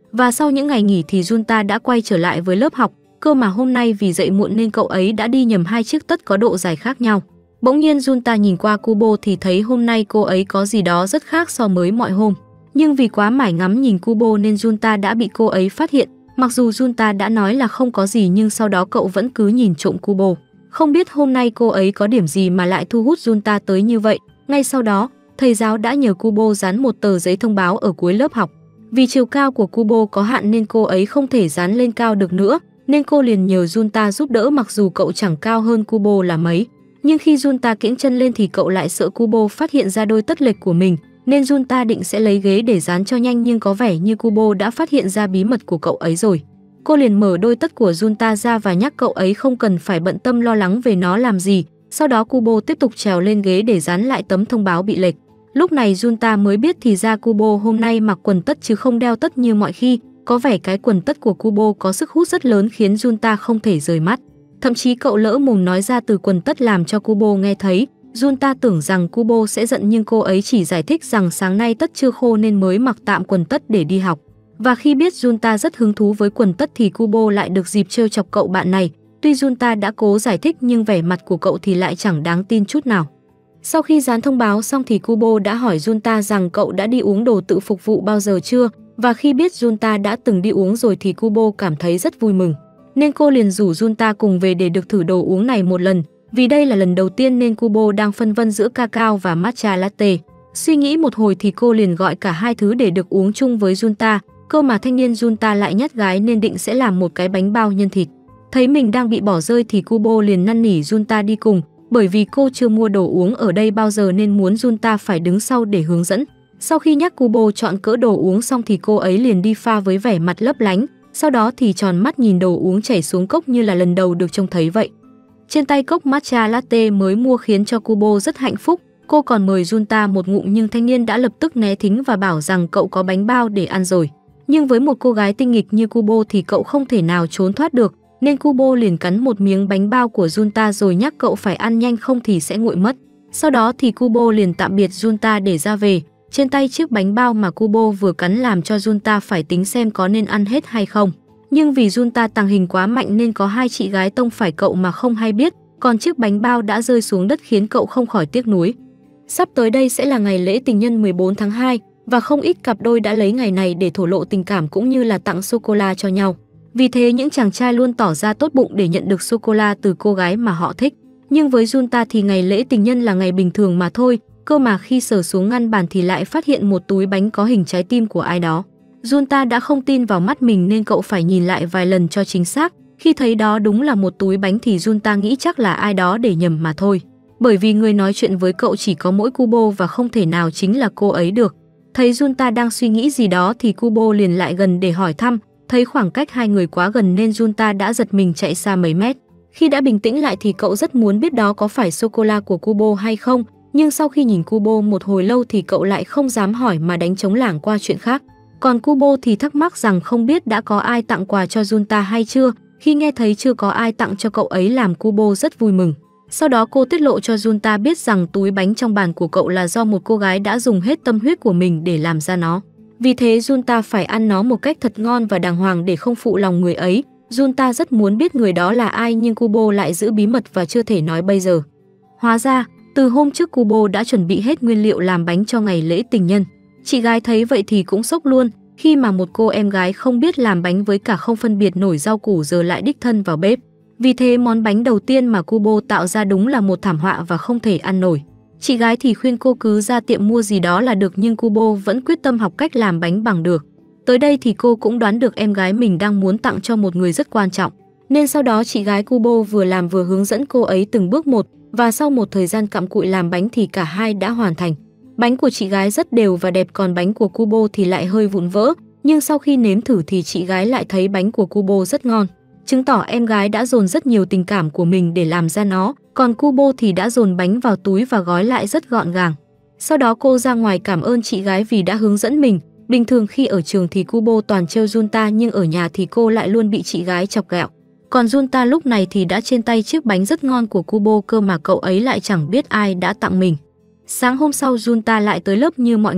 Và sau những ngày nghỉ thì Junta đã quay trở lại với lớp học, cơ mà hôm nay vì dậy muộn nên cậu ấy đã đi nhầm hai chiếc tất có độ dài khác nhau. Bỗng nhiên Junta nhìn qua Kubo thì thấy hôm nay cô ấy có gì đó rất khác so với mọi hôm. Nhưng vì quá mải ngắm nhìn Kubo nên Junta đã bị cô ấy phát hiện. Mặc dù Junta đã nói là không có gì nhưng sau đó cậu vẫn cứ nhìn trộm Kubo. Không biết hôm nay cô ấy có điểm gì mà lại thu hút Junta tới như vậy. Ngay sau đó, thầy giáo đã nhờ Kubo dán một tờ giấy thông báo ở cuối lớp học. Vì chiều cao của Kubo có hạn nên cô ấy không thể dán lên cao được nữa, nên cô liền nhờ Junta giúp đỡ mặc dù cậu chẳng cao hơn Kubo là mấy. Nhưng khi Junta kiễng chân lên thì cậu lại sợ Kubo phát hiện ra đôi tất lệch của mình, nên Junta định sẽ lấy ghế để dán cho nhanh nhưng có vẻ như Kubo đã phát hiện ra bí mật của cậu ấy rồi. Cô liền mở đôi tất của Junta ra và nhắc cậu ấy không cần phải bận tâm lo lắng về nó làm gì. Sau đó Kubo tiếp tục trèo lên ghế để dán lại tấm thông báo bị lệch. Lúc này Junta mới biết thì ra Kubo hôm nay mặc quần tất chứ không đeo tất như mọi khi. Có vẻ cái quần tất của Kubo có sức hút rất lớn khiến Junta không thể rời mắt. Thậm chí cậu lỡ mồm nói ra từ quần tất làm cho Kubo nghe thấy. Junta tưởng rằng Kubo sẽ giận nhưng cô ấy chỉ giải thích rằng sáng nay tất chưa khô nên mới mặc tạm quần tất để đi học. Và khi biết Junta rất hứng thú với quần tất thì Kubo lại được dịp trêu chọc cậu bạn này. Tuy Junta đã cố giải thích nhưng vẻ mặt của cậu thì lại chẳng đáng tin chút nào. Sau khi dán thông báo xong thì Kubo đã hỏi Junta rằng cậu đã đi uống đồ tự phục vụ bao giờ chưa, và khi biết Junta đã từng đi uống rồi thì Kubo cảm thấy rất vui mừng. Nên cô liền rủ Junta cùng về để được thử đồ uống này một lần. Vì đây là lần đầu tiên nên Kubo đang phân vân giữa cacao và matcha latte. Suy nghĩ một hồi thì cô liền gọi cả hai thứ để được uống chung với Junta. Cơ mà thanh niên Junta lại nhát gái nên định sẽ làm một cái bánh bao nhân thịt. Thấy mình đang bị bỏ rơi thì Kubo liền năn nỉ Junta đi cùng, bởi vì cô chưa mua đồ uống ở đây bao giờ nên muốn Junta phải đứng sau để hướng dẫn. Sau khi nhắc Kubo chọn cỡ đồ uống xong thì cô ấy liền đi pha với vẻ mặt lấp lánh, sau đó thì tròn mắt nhìn đồ uống chảy xuống cốc như là lần đầu được trông thấy vậy. Trên tay cốc matcha latte mới mua khiến cho Kubo rất hạnh phúc. Cô còn mời Junta một ngụm nhưng thanh niên đã lập tức né thính và bảo rằng cậu có bánh bao để ăn rồi. Nhưng với một cô gái tinh nghịch như Kubo thì cậu không thể nào trốn thoát được, nên Kubo liền cắn một miếng bánh bao của Junta rồi nhắc cậu phải ăn nhanh không thì sẽ nguội mất. Sau đó thì Kubo liền tạm biệt Junta để ra về. Trên tay chiếc bánh bao mà Kubo vừa cắn làm cho Junta phải tính xem có nên ăn hết hay không. Nhưng vì Junta tàng hình quá mạnh nên có hai chị gái tông phải cậu mà không hay biết, còn chiếc bánh bao đã rơi xuống đất khiến cậu không khỏi tiếc nuối. Sắp tới đây sẽ là ngày lễ tình nhân mười bốn tháng hai và không ít cặp đôi đã lấy ngày này để thổ lộ tình cảm cũng như là tặng sô-cô-la cho nhau. Vì thế những chàng trai luôn tỏ ra tốt bụng để nhận được sô-cô-la từ cô gái mà họ thích. Nhưng với Junta thì ngày lễ tình nhân là ngày bình thường mà thôi, cơ mà khi sờ xuống ngăn bàn thì lại phát hiện một túi bánh có hình trái tim của ai đó. Junta đã không tin vào mắt mình nên cậu phải nhìn lại vài lần cho chính xác. Khi thấy đó đúng là một túi bánh thì Junta nghĩ chắc là ai đó để nhầm mà thôi. Bởi vì người nói chuyện với cậu chỉ có mỗi Kubo và không thể nào chính là cô ấy được. Thấy Junta đang suy nghĩ gì đó thì Kubo liền lại gần để hỏi thăm. Thấy khoảng cách hai người quá gần nên Junta đã giật mình chạy xa mấy mét. Khi đã bình tĩnh lại thì cậu rất muốn biết đó có phải sô-cô-la của Kubo hay không. Nhưng sau khi nhìn Kubo một hồi lâu thì cậu lại không dám hỏi mà đánh trống lảng qua chuyện khác. Còn Kubo thì thắc mắc rằng không biết đã có ai tặng quà cho Junta hay chưa. Khi nghe thấy chưa có ai tặng cho cậu ấy làm Kubo rất vui mừng. Sau đó cô tiết lộ cho Junta biết rằng túi bánh trong bàn của cậu là do một cô gái đã dùng hết tâm huyết của mình để làm ra nó. Vì thế Junta phải ăn nó một cách thật ngon và đàng hoàng để không phụ lòng người ấy. Junta rất muốn biết người đó là ai nhưng Kubo lại giữ bí mật và chưa thể nói bây giờ. Hóa ra, từ hôm trước Kubo đã chuẩn bị hết nguyên liệu làm bánh cho ngày lễ tình nhân. Chị gái thấy vậy thì cũng sốc luôn, khi mà một cô em gái không biết làm bánh với cả không phân biệt nổi rau củ giờ lại đích thân vào bếp. Vì thế món bánh đầu tiên mà Kubo tạo ra đúng là một thảm họa và không thể ăn nổi. Chị gái thì khuyên cô cứ ra tiệm mua gì đó là được nhưng Kubo vẫn quyết tâm học cách làm bánh bằng được. Tới đây thì cô cũng đoán được em gái mình đang muốn tặng cho một người rất quan trọng. Nên sau đó chị gái Kubo vừa làm vừa hướng dẫn cô ấy từng bước một và sau một thời gian cặm cụi làm bánh thì cả hai đã hoàn thành. Bánh của chị gái rất đều và đẹp còn bánh của Kubo thì lại hơi vụn vỡ. Nhưng sau khi nếm thử thì chị gái lại thấy bánh của Kubo rất ngon. Chứng tỏ em gái đã dồn rất nhiều tình cảm của mình để làm ra nó, còn Kubo thì đã dồn bánh vào túi và gói lại rất gọn gàng. Sau đó cô ra ngoài cảm ơn chị gái vì đã hướng dẫn mình. Bình thường khi ở trường thì Kubo toàn trêu Junta nhưng ở nhà thì cô lại luôn bị chị gái chọc ghẹo. Còn Junta lúc này thì đã trên tay chiếc bánh rất ngon của Kubo cơ mà cậu ấy lại chẳng biết ai đã tặng mình. Sáng hôm sau Junta lại tới lớp như mọi ngày.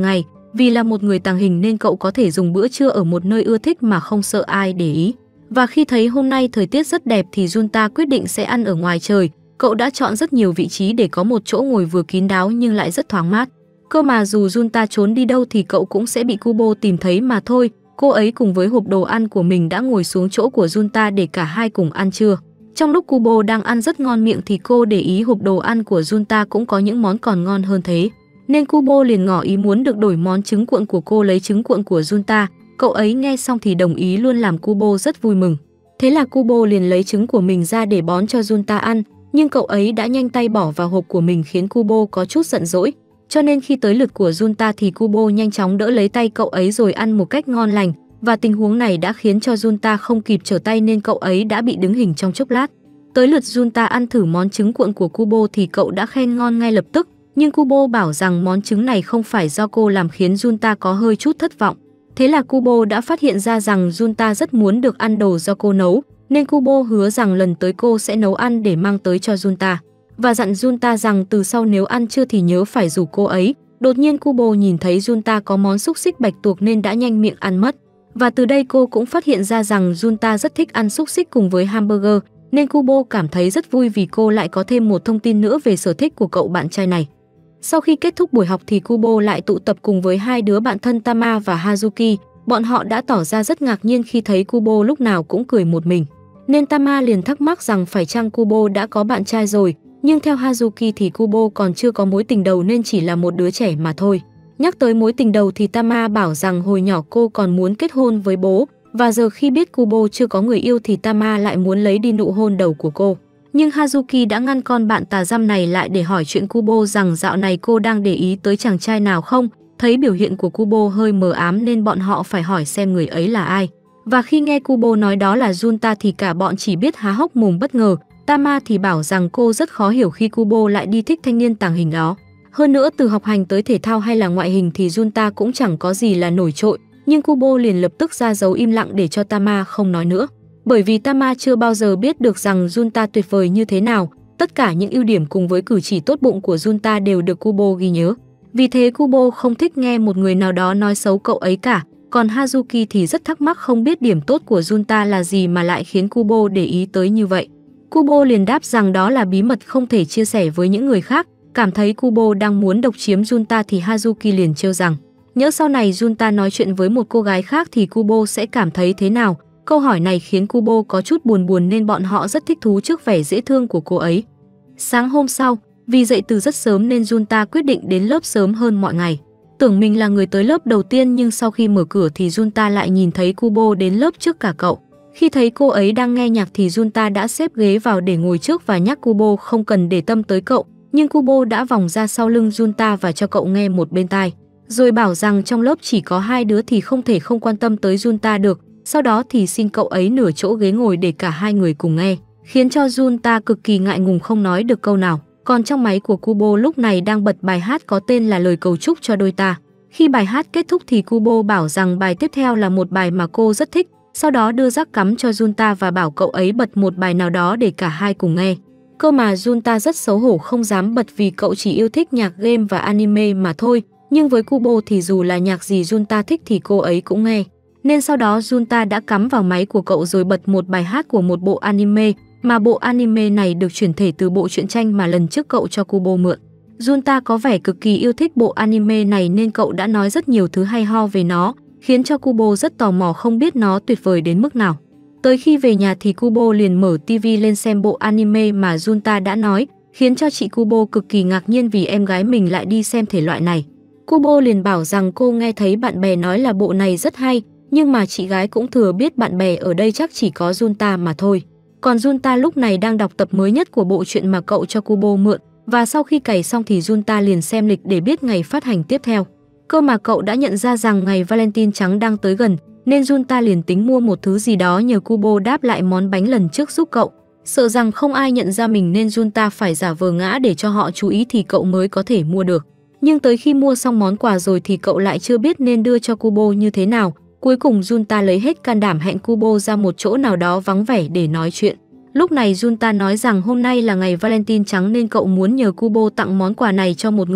Vì là một người tàng hình nên cậu có thể dùng bữa trưa ở một nơi ưa thích mà không sợ ai để ý. Và khi thấy hôm nay thời tiết rất đẹp thì Junta quyết định sẽ ăn ở ngoài trời. Cậu đã chọn rất nhiều vị trí để có một chỗ ngồi vừa kín đáo nhưng lại rất thoáng mát. Cơ mà dù Junta trốn đi đâu thì cậu cũng sẽ bị Kubo tìm thấy mà thôi. Cô ấy cùng với hộp đồ ăn của mình đã ngồi xuống chỗ của Junta để cả hai cùng ăn trưa. Trong lúc Kubo đang ăn rất ngon miệng thì cô để ý hộp đồ ăn của Junta cũng có những món còn ngon hơn thế. Nên Kubo liền ngỏ ý muốn được đổi món trứng cuộn của cô lấy trứng cuộn của Junta. Cậu ấy nghe xong thì đồng ý luôn, làm Kubo rất vui mừng. Thế là Kubo liền lấy trứng của mình ra để bón cho Junta ăn. Nhưng cậu ấy đã nhanh tay bỏ vào hộp của mình khiến Kubo có chút giận dỗi. Cho nên khi tới lượt của Junta thì Kubo nhanh chóng đỡ lấy tay cậu ấy rồi ăn một cách ngon lành. Và tình huống này đã khiến cho Junta không kịp trở tay nên cậu ấy đã bị đứng hình trong chốc lát. Tới lượt Junta ăn thử món trứng cuộn của Kubo thì cậu đã khen ngon ngay lập tức. Nhưng Kubo bảo rằng món trứng này không phải do cô làm khiến Junta có hơi chút thất vọng. Thế là Kubo đã phát hiện ra rằng Junta rất muốn được ăn đồ do cô nấu. Nên Kubo hứa rằng lần tới cô sẽ nấu ăn để mang tới cho Junta. Và dặn Junta rằng từ sau nếu ăn trưa thì nhớ phải rủ cô ấy. Đột nhiên Kubo nhìn thấy Junta có món xúc xích bạch tuộc nên đã nhanh miệng ăn mất. Và từ đây cô cũng phát hiện ra rằng Junta rất thích ăn xúc xích cùng với hamburger. Nên Kubo cảm thấy rất vui vì cô lại có thêm một thông tin nữa về sở thích của cậu bạn trai này. Sau khi kết thúc buổi học thì Kubo lại tụ tập cùng với hai đứa bạn thân Tama và Hazuki. Bọn họ đã tỏ ra rất ngạc nhiên khi thấy Kubo lúc nào cũng cười một mình. Nên Tama liền thắc mắc rằng phải chăng Kubo đã có bạn trai rồi. Nhưng theo Hazuki thì Kubo còn chưa có mối tình đầu nên chỉ là một đứa trẻ mà thôi. Nhắc tới mối tình đầu thì Tama bảo rằng hồi nhỏ cô còn muốn kết hôn với bố. Và giờ khi biết Kubo chưa có người yêu thì Tama lại muốn lấy đi nụ hôn đầu của cô. Nhưng Hazuki đã ngăn con bạn tà dăm này lại để hỏi chuyện Kubo rằng dạo này cô đang để ý tới chàng trai nào không. Thấy biểu hiện của Kubo hơi mờ ám nên bọn họ phải hỏi xem người ấy là ai. Và khi nghe Kubo nói đó là Junta thì cả bọn chỉ biết há hốc mồm bất ngờ. Tama thì bảo rằng cô rất khó hiểu khi Kubo lại đi thích thanh niên tàng hình đó. Hơn nữa từ học hành tới thể thao hay là ngoại hình thì Junta cũng chẳng có gì là nổi trội. Nhưng Kubo liền lập tức ra dấu im lặng để cho Tama không nói nữa. Bởi vì Tama chưa bao giờ biết được rằng Junta tuyệt vời như thế nào. Tất cả những ưu điểm cùng với cử chỉ tốt bụng của Junta đều được Kubo ghi nhớ. Vì thế Kubo không thích nghe một người nào đó nói xấu cậu ấy cả. Còn Hazuki thì rất thắc mắc không biết điểm tốt của Junta là gì mà lại khiến Kubo để ý tới như vậy. Kubo liền đáp rằng đó là bí mật không thể chia sẻ với những người khác. Cảm thấy Kubo đang muốn độc chiếm Junta thì Hazuki liền trêu rằng nhỡ sau này Junta nói chuyện với một cô gái khác thì Kubo sẽ cảm thấy thế nào. Câu hỏi này khiến Kubo có chút buồn buồn nên bọn họ rất thích thú trước vẻ dễ thương của cô ấy. Sáng hôm sau, vì dậy từ rất sớm nên Junta quyết định đến lớp sớm hơn mọi ngày. Tưởng mình là người tới lớp đầu tiên nhưng sau khi mở cửa thì Junta lại nhìn thấy Kubo đến lớp trước cả cậu. Khi thấy cô ấy đang nghe nhạc thì Junta đã xếp ghế vào để ngồi trước và nhắc Kubo không cần để tâm tới cậu. Nhưng Kubo đã vòng ra sau lưng Junta và cho cậu nghe một bên tai. Rồi bảo rằng trong lớp chỉ có hai đứa thì không thể không quan tâm tới Junta được. Sau đó thì xin cậu ấy nửa chỗ ghế ngồi để cả hai người cùng nghe. Khiến cho Junta cực kỳ ngại ngùng không nói được câu nào. Còn trong máy của Kubo lúc này đang bật bài hát có tên là Lời cầu chúc cho đôi ta. Khi bài hát kết thúc thì Kubo bảo rằng bài tiếp theo là một bài mà cô rất thích. Sau đó đưa rắc cắm cho Junta và bảo cậu ấy bật một bài nào đó để cả hai cùng nghe. Cơ mà Junta rất xấu hổ không dám bật vì cậu chỉ yêu thích nhạc game và anime mà thôi. Nhưng với Kubo thì dù là nhạc gì Junta thích thì cô ấy cũng nghe. Nên sau đó Junta đã cắm vào máy của cậu rồi bật một bài hát của một bộ anime. Mà bộ anime này được chuyển thể từ bộ truyện tranh mà lần trước cậu cho Kubo mượn. Junta có vẻ cực kỳ yêu thích bộ anime này nên cậu đã nói rất nhiều thứ hay ho về nó, khiến cho Kubo rất tò mò không biết nó tuyệt vời đến mức nào. Tới khi về nhà thì Kubo liền mở tivi lên xem bộ anime mà Junta đã nói, khiến cho chị Kubo cực kỳ ngạc nhiên vì em gái mình lại đi xem thể loại này. Kubo liền bảo rằng cô nghe thấy bạn bè nói là bộ này rất hay, nhưng mà chị gái cũng thừa biết bạn bè ở đây chắc chỉ có Junta mà thôi. Còn Junta lúc này đang đọc tập mới nhất của bộ truyện mà cậu cho Kubo mượn, và sau khi cày xong thì Junta liền xem lịch để biết ngày phát hành tiếp theo. Cơ mà cậu đã nhận ra rằng ngày Valentine trắng đang tới gần, nên Junta liền tính mua một thứ gì đó nhờ Kubo đáp lại món bánh lần trước giúp cậu. Sợ rằng không ai nhận ra mình nên Junta phải giả vờ ngã để cho họ chú ý thì cậu mới có thể mua được. Nhưng tới khi mua xong món quà rồi thì cậu lại chưa biết nên đưa cho Kubo như thế nào. Cuối cùng Junta lấy hết can đảm hẹn Kubo ra một chỗ nào đó vắng vẻ để nói chuyện. Lúc này Junta nói rằng hôm nay là ngày Valentine trắng nên cậu muốn nhờ Kubo tặng món quà này cho một người.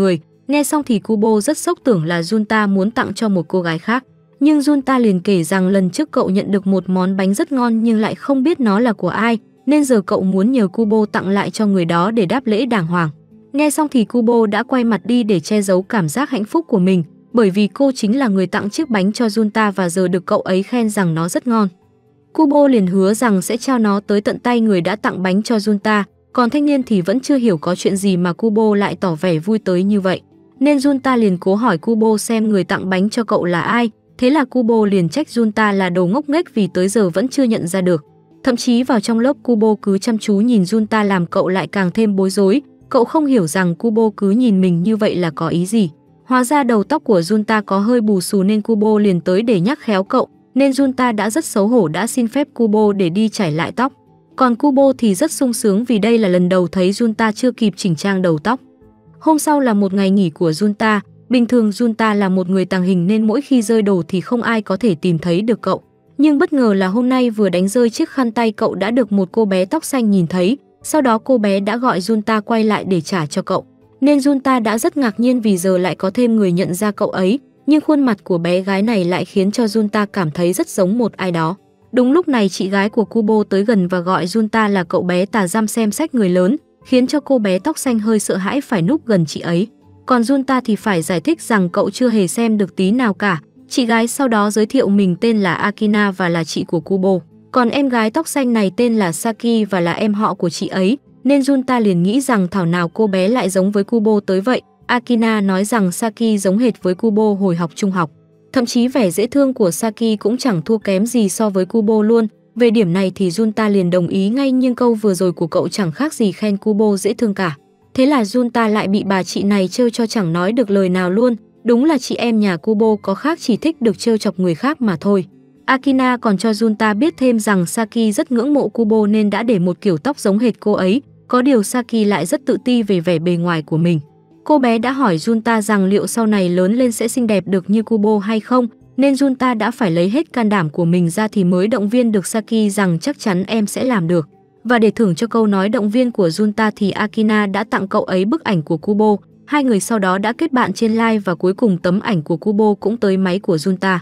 Nghe xong thì Kubo rất sốc, tưởng là Junta muốn tặng cho một cô gái khác. Nhưng Junta liền kể rằng lần trước cậu nhận được một món bánh rất ngon nhưng lại không biết nó là của ai, nên giờ cậu muốn nhờ Kubo tặng lại cho người đó để đáp lễ đàng hoàng. Nghe xong thì Kubo đã quay mặt đi để che giấu cảm giác hạnh phúc của mình, bởi vì cô chính là người tặng chiếc bánh cho Junta và giờ được cậu ấy khen rằng nó rất ngon. Kubo liền hứa rằng sẽ trao nó tới tận tay người đã tặng bánh cho Junta, còn thanh niên thì vẫn chưa hiểu có chuyện gì mà Kubo lại tỏ vẻ vui tới như vậy. Nên Junta liền cố hỏi Kubo xem người tặng bánh cho cậu là ai, thế là Kubo liền trách Junta là đồ ngốc nghếch vì tới giờ vẫn chưa nhận ra được. Thậm chí vào trong lớp Kubo cứ chăm chú nhìn Junta làm cậu lại càng thêm bối rối, cậu không hiểu rằng Kubo cứ nhìn mình như vậy là có ý gì. Hóa ra đầu tóc của Junta có hơi bù xù nên Kubo liền tới để nhắc khéo cậu, nên Junta đã rất xấu hổ đã xin phép Kubo để đi chải lại tóc. Còn Kubo thì rất sung sướng vì đây là lần đầu thấy Junta chưa kịp chỉnh trang đầu tóc. Hôm sau là một ngày nghỉ của Junta. Bình thường Junta là một người tàng hình nên mỗi khi rơi đồ thì không ai có thể tìm thấy được cậu. Nhưng bất ngờ là hôm nay vừa đánh rơi chiếc khăn tay cậu đã được một cô bé tóc xanh nhìn thấy. Sau đó cô bé đã gọi Junta quay lại để trả cho cậu. Nên Junta đã rất ngạc nhiên vì giờ lại có thêm người nhận ra cậu ấy. Nhưng khuôn mặt của bé gái này lại khiến cho Junta cảm thấy rất giống một ai đó. Đúng lúc này chị gái của Kubo tới gần và gọi Junta là cậu bé tà dăm xem sách người lớn, khiến cho cô bé tóc xanh hơi sợ hãi phải núp gần chị ấy. Còn Junta thì phải giải thích rằng cậu chưa hề xem được tí nào cả. Chị gái sau đó giới thiệu mình tên là Akina và là chị của Kubo. Còn em gái tóc xanh này tên là Saki và là em họ của chị ấy. Nên Junta liền nghĩ rằng thảo nào cô bé lại giống với Kubo tới vậy. Akina nói rằng Saki giống hệt với Kubo hồi học trung học. Thậm chí vẻ dễ thương của Saki cũng chẳng thua kém gì so với Kubo luôn. Về điểm này thì Junta liền đồng ý ngay, nhưng câu vừa rồi của cậu chẳng khác gì khen Kubo dễ thương cả. Thế là Junta lại bị bà chị này trêu cho chẳng nói được lời nào luôn. Đúng là chị em nhà Kubo có khác chỉ thích được trêu chọc người khác mà thôi. Akina còn cho Junta biết thêm rằng Saki rất ngưỡng mộ Kubo nên đã để một kiểu tóc giống hệt cô ấy. Có điều Saki lại rất tự ti về vẻ bề ngoài của mình. Cô bé đã hỏi Junta rằng liệu sau này lớn lên sẽ xinh đẹp được như Kubo hay không, nên Junta đã phải lấy hết can đảm của mình ra thì mới động viên được Saki rằng chắc chắn em sẽ làm được. Và để thưởng cho câu nói động viên của Junta thì Akina đã tặng cậu ấy bức ảnh của Kubo. Hai người sau đó đã kết bạn trên Line và cuối cùng tấm ảnh của Kubo cũng tới máy của Junta.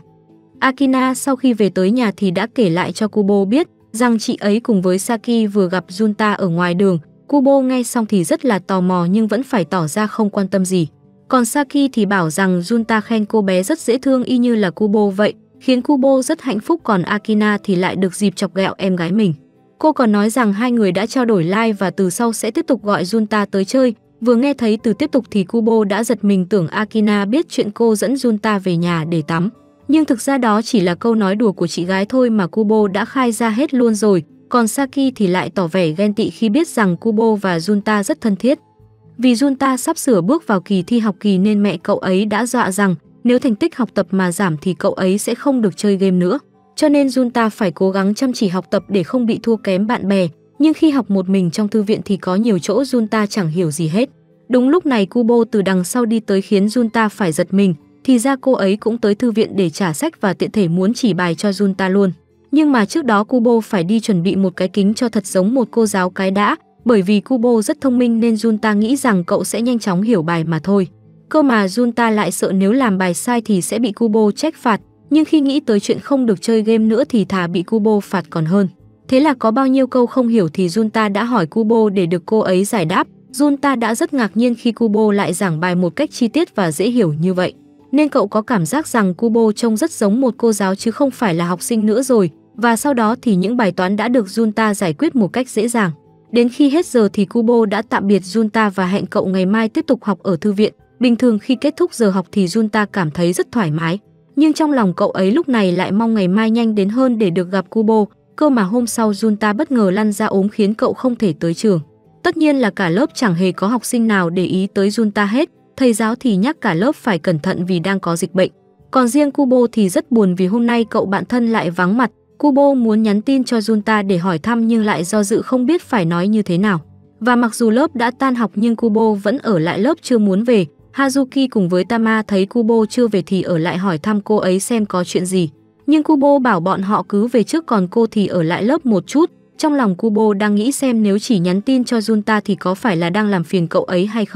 Akina sau khi về tới nhà thì đã kể lại cho Kubo biết rằng chị ấy cùng với Saki vừa gặp Junta ở ngoài đường. Kubo nghe xong thì rất là tò mò nhưng vẫn phải tỏ ra không quan tâm gì. Còn Saki thì bảo rằng Junta khen cô bé rất dễ thương y như là Kubo vậy, khiến Kubo rất hạnh phúc, còn Akina thì lại được dịp chọc ghẹo em gái mình. Cô còn nói rằng hai người đã trao đổi like và từ sau sẽ tiếp tục gọi Junta tới chơi. Vừa nghe thấy từ tiếp tục thì Kubo đã giật mình, tưởng Akina biết chuyện cô dẫn Junta về nhà để tắm. Nhưng thực ra đó chỉ là câu nói đùa của chị gái thôi mà Kubo đã khai ra hết luôn rồi. Còn Saki thì lại tỏ vẻ ghen tị khi biết rằng Kubo và Junta rất thân thiết. Vì Junta sắp sửa bước vào kỳ thi học kỳ nên mẹ cậu ấy đã dọa rằng nếu thành tích học tập mà giảm thì cậu ấy sẽ không được chơi game nữa. Cho nên Junta phải cố gắng chăm chỉ học tập để không bị thua kém bạn bè. Nhưng khi học một mình trong thư viện thì có nhiều chỗ Junta chẳng hiểu gì hết. Đúng lúc này Kubo từ đằng sau đi tới khiến Junta phải giật mình. Thì ra cô ấy cũng tới thư viện để trả sách và tiện thể muốn chỉ bài cho Junta luôn. Nhưng mà trước đó Kubo phải đi chuẩn bị một cái kính cho thật giống một cô giáo cái đã. Bởi vì Kubo rất thông minh nên Junta nghĩ rằng cậu sẽ nhanh chóng hiểu bài mà thôi. Cơ mà Junta lại sợ nếu làm bài sai thì sẽ bị Kubo trách phạt. Nhưng khi nghĩ tới chuyện không được chơi game nữa thì thà bị Kubo phạt còn hơn. Thế là có bao nhiêu câu không hiểu thì Junta đã hỏi Kubo để được cô ấy giải đáp. Junta đã rất ngạc nhiên khi Kubo lại giảng bài một cách chi tiết và dễ hiểu như vậy. Nên cậu có cảm giác rằng Kubo trông rất giống một cô giáo chứ không phải là học sinh nữa rồi. Và sau đó thì những bài toán đã được Junta giải quyết một cách dễ dàng. Đến khi hết giờ thì Kubo đã tạm biệt Junta và hẹn cậu ngày mai tiếp tục học ở thư viện. Bình thường khi kết thúc giờ học thì Junta cảm thấy rất thoải mái. Nhưng trong lòng cậu ấy lúc này lại mong ngày mai nhanh đến hơn để được gặp Kubo. Cơ mà hôm sau Junta bất ngờ lăn ra ốm khiến cậu không thể tới trường. Tất nhiên là cả lớp chẳng hề có học sinh nào để ý tới Junta hết. Thầy giáo thì nhắc cả lớp phải cẩn thận vì đang có dịch bệnh. Còn riêng Kubo thì rất buồn vì hôm nay cậu bạn thân lại vắng mặt. Kubo muốn nhắn tin cho Junta để hỏi thăm nhưng lại do dự không biết phải nói như thế nào. Và mặc dù lớp đã tan học nhưng Kubo vẫn ở lại lớp chưa muốn về. Hazuki cùng với Tama thấy Kubo chưa về thì ở lại hỏi thăm cô ấy xem có chuyện gì. Nhưng Kubo bảo bọn họ cứ về trước còn cô thì ở lại lớp một chút. Trong lòng Kubo đang nghĩ xem nếu chỉ nhắn tin cho Junta thì có phải là đang làm phiền cậu ấy hay không.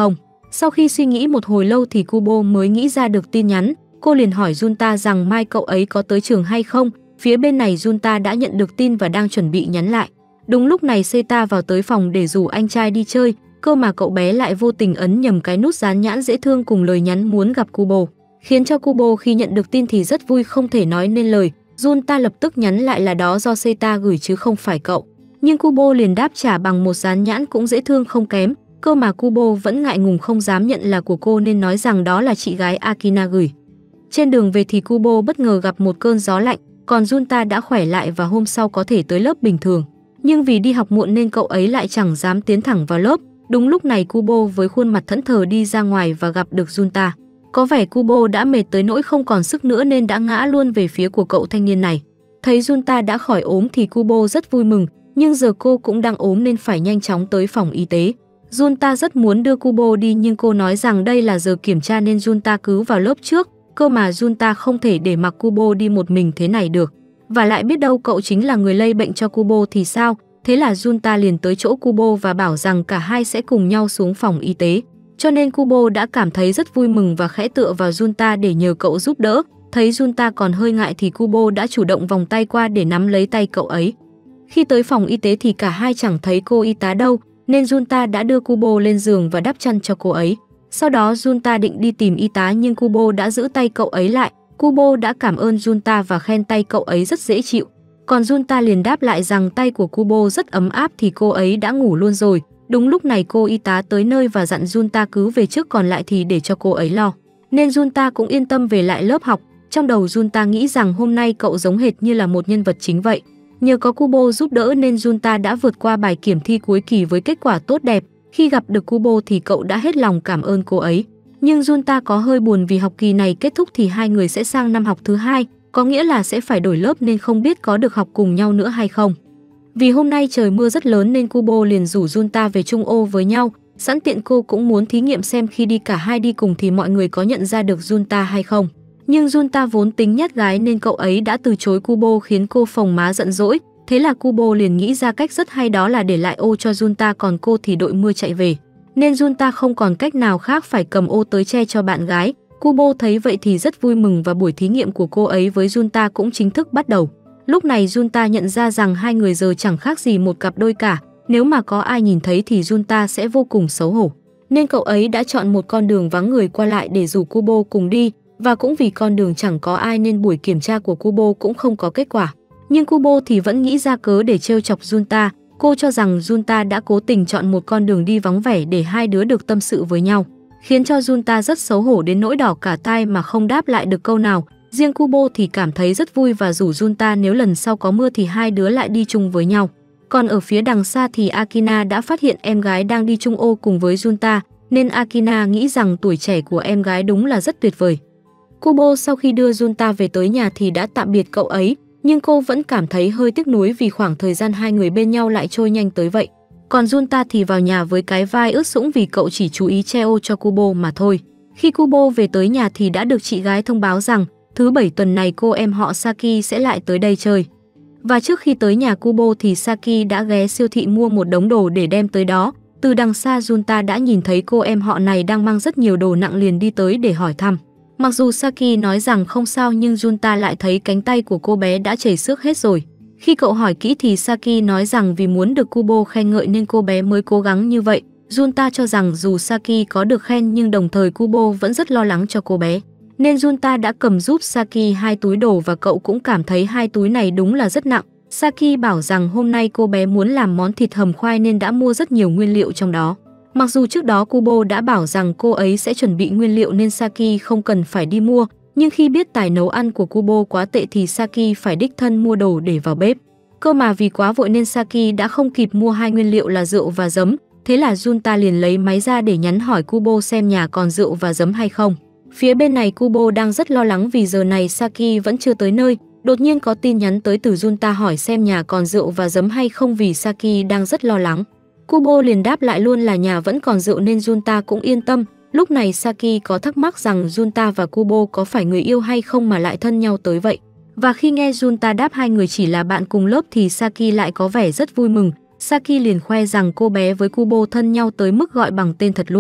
Sau khi suy nghĩ một hồi lâu thì Kubo mới nghĩ ra được tin nhắn. Cô liền hỏi Junta rằng mai cậu ấy có tới trường hay không. Phía bên này Junta đã nhận được tin và đang chuẩn bị nhắn lại. Đúng lúc này Seta vào tới phòng để rủ anh trai đi chơi, cơ mà cậu bé lại vô tình ấn nhầm cái nút dán nhãn dễ thương cùng lời nhắn muốn gặp Kubo, khiến cho Kubo khi nhận được tin thì rất vui không thể nói nên lời. Junta lập tức nhắn lại là đó do Seta gửi chứ không phải cậu. Nhưng Kubo liền đáp trả bằng một dán nhãn cũng dễ thương không kém, cơ mà Kubo vẫn ngại ngùng không dám nhận là của cô nên nói rằng đó là chị gái Akina gửi. Trên đường về thì Kubo bất ngờ gặp một cơn gió lạnh, còn Junta đã khỏe lại và hôm sau có thể tới lớp bình thường. Nhưng vì đi học muộn nên cậu ấy lại chẳng dám tiến thẳng vào lớp. Đúng lúc này Kubo với khuôn mặt thẫn thờ đi ra ngoài và gặp được Junta. Có vẻ Kubo đã mệt tới nỗi không còn sức nữa nên đã ngã luôn về phía của cậu thanh niên này. Thấy Junta đã khỏi ốm thì Kubo rất vui mừng, nhưng giờ cô cũng đang ốm nên phải nhanh chóng tới phòng y tế. Junta rất muốn đưa Kubo đi nhưng cô nói rằng đây là giờ kiểm tra nên Junta cứ vào lớp trước, cơ mà Junta không thể để mặc Kubo đi một mình thế này được. Và lại biết đâu cậu chính là người lây bệnh cho Kubo thì sao? Thế là Junta liền tới chỗ Kubo và bảo rằng cả hai sẽ cùng nhau xuống phòng y tế. Cho nên Kubo đã cảm thấy rất vui mừng và khẽ tựa vào Junta để nhờ cậu giúp đỡ. Thấy Junta còn hơi ngại thì Kubo đã chủ động vòng tay qua để nắm lấy tay cậu ấy. Khi tới phòng y tế thì cả hai chẳng thấy cô y tá đâu, nên Junta đã đưa Kubo lên giường và đắp chăn cho cô ấy. Sau đó Junta định đi tìm y tá nhưng Kubo đã giữ tay cậu ấy lại. Kubo đã cảm ơn Junta và khen tay cậu ấy rất dễ chịu. Còn Junta liền đáp lại rằng tay của Kubo rất ấm áp thì cô ấy đã ngủ luôn rồi. Đúng lúc này cô y tá tới nơi và dặn Junta cứ về trước còn lại thì để cho cô ấy lo. Nên Junta cũng yên tâm về lại lớp học. Trong đầu Junta nghĩ rằng hôm nay cậu giống hệt như là một nhân vật chính vậy. Nhờ có Kubo giúp đỡ nên Junta đã vượt qua bài kiểm thi cuối kỳ với kết quả tốt đẹp. Khi gặp được Kubo thì cậu đã hết lòng cảm ơn cô ấy. Nhưng Junta có hơi buồn vì học kỳ này kết thúc thì hai người sẽ sang năm học thứ hai, có nghĩa là sẽ phải đổi lớp nên không biết có được học cùng nhau nữa hay không. Vì hôm nay trời mưa rất lớn nên Kubo liền rủ Junta về chung ô với nhau, sẵn tiện cô cũng muốn thí nghiệm xem khi đi cả hai đi cùng thì mọi người có nhận ra được Junta hay không. Nhưng Junta vốn tính nhát gái nên cậu ấy đã từ chối Kubo khiến cô phồng má giận dỗi. Thế là Kubo liền nghĩ ra cách rất hay, đó là để lại ô cho Junta còn cô thì đội mưa chạy về. Nên Junta không còn cách nào khác phải cầm ô tới che cho bạn gái. Kubo thấy vậy thì rất vui mừng và buổi thí nghiệm của cô ấy với Junta cũng chính thức bắt đầu. Lúc này Junta nhận ra rằng hai người giờ chẳng khác gì một cặp đôi cả. Nếu mà có ai nhìn thấy thì Junta sẽ vô cùng xấu hổ. Nên cậu ấy đã chọn một con đường vắng người qua lại để rủ Kubo cùng đi. Và cũng vì con đường chẳng có ai nên buổi kiểm tra của Kubo cũng không có kết quả. Nhưng Kubo thì vẫn nghĩ ra cớ để trêu chọc Junta. Cô cho rằng Junta đã cố tình chọn một con đường đi vắng vẻ để hai đứa được tâm sự với nhau, khiến cho Junta rất xấu hổ đến nỗi đỏ cả tai mà không đáp lại được câu nào. Riêng Kubo thì cảm thấy rất vui và rủ Junta nếu lần sau có mưa thì hai đứa lại đi chung với nhau. Còn ở phía đằng xa thì Akina đã phát hiện em gái đang đi chung ô cùng với Junta, nên Akina nghĩ rằng tuổi trẻ của em gái đúng là rất tuyệt vời. Kubo sau khi đưa Junta về tới nhà thì đã tạm biệt cậu ấy, nhưng cô vẫn cảm thấy hơi tiếc nuối vì khoảng thời gian hai người bên nhau lại trôi nhanh tới vậy. Còn Junta thì vào nhà với cái vai ướt sũng vì cậu chỉ chú ý che ô cho Kubo mà thôi. Khi Kubo về tới nhà thì đã được chị gái thông báo rằng thứ bảy tuần này cô em họ Saki sẽ lại tới đây chơi. Và trước khi tới nhà Kubo thì Saki đã ghé siêu thị mua một đống đồ để đem tới đó. Từ đằng xa Junta đã nhìn thấy cô em họ này đang mang rất nhiều đồ nặng liền đi tới để hỏi thăm. Mặc dù Saki nói rằng không sao nhưng Junta lại thấy cánh tay của cô bé đã chảy xước hết rồi. Khi cậu hỏi kỹ thì Saki nói rằng vì muốn được Kubo khen ngợi nên cô bé mới cố gắng như vậy. Junta cho rằng dù Saki có được khen nhưng đồng thời Kubo vẫn rất lo lắng cho cô bé. Nên Junta đã cầm giúp Saki hai túi đồ và cậu cũng cảm thấy hai túi này đúng là rất nặng. Saki bảo rằng hôm nay cô bé muốn làm món thịt hầm khoai nên đã mua rất nhiều nguyên liệu trong đó. Mặc dù trước đó Kubo đã bảo rằng cô ấy sẽ chuẩn bị nguyên liệu nên Saki không cần phải đi mua, nhưng khi biết tài nấu ăn của Kubo quá tệ thì Saki phải đích thân mua đồ để vào bếp. Cơ mà vì quá vội nên Saki đã không kịp mua hai nguyên liệu là rượu và giấm, thế là Junta liền lấy máy ra để nhắn hỏi Kubo xem nhà còn rượu và giấm hay không. Phía bên này Kubo đang rất lo lắng vì giờ này Saki vẫn chưa tới nơi, đột nhiên có tin nhắn tới từ Junta hỏi xem nhà còn rượu và giấm hay không vì Saki đang rất lo lắng. Kubo liền đáp lại luôn là nhà vẫn còn rượu nên Junta cũng yên tâm. Lúc này Saki có thắc mắc rằng Junta và Kubo có phải người yêu hay không mà lại thân nhau tới vậy. Và khi nghe Junta đáp hai người chỉ là bạn cùng lớp thì Saki lại có vẻ rất vui mừng. Saki liền khoe rằng cô bé với Kubo thân nhau tới mức gọi bằng tên thật luôn.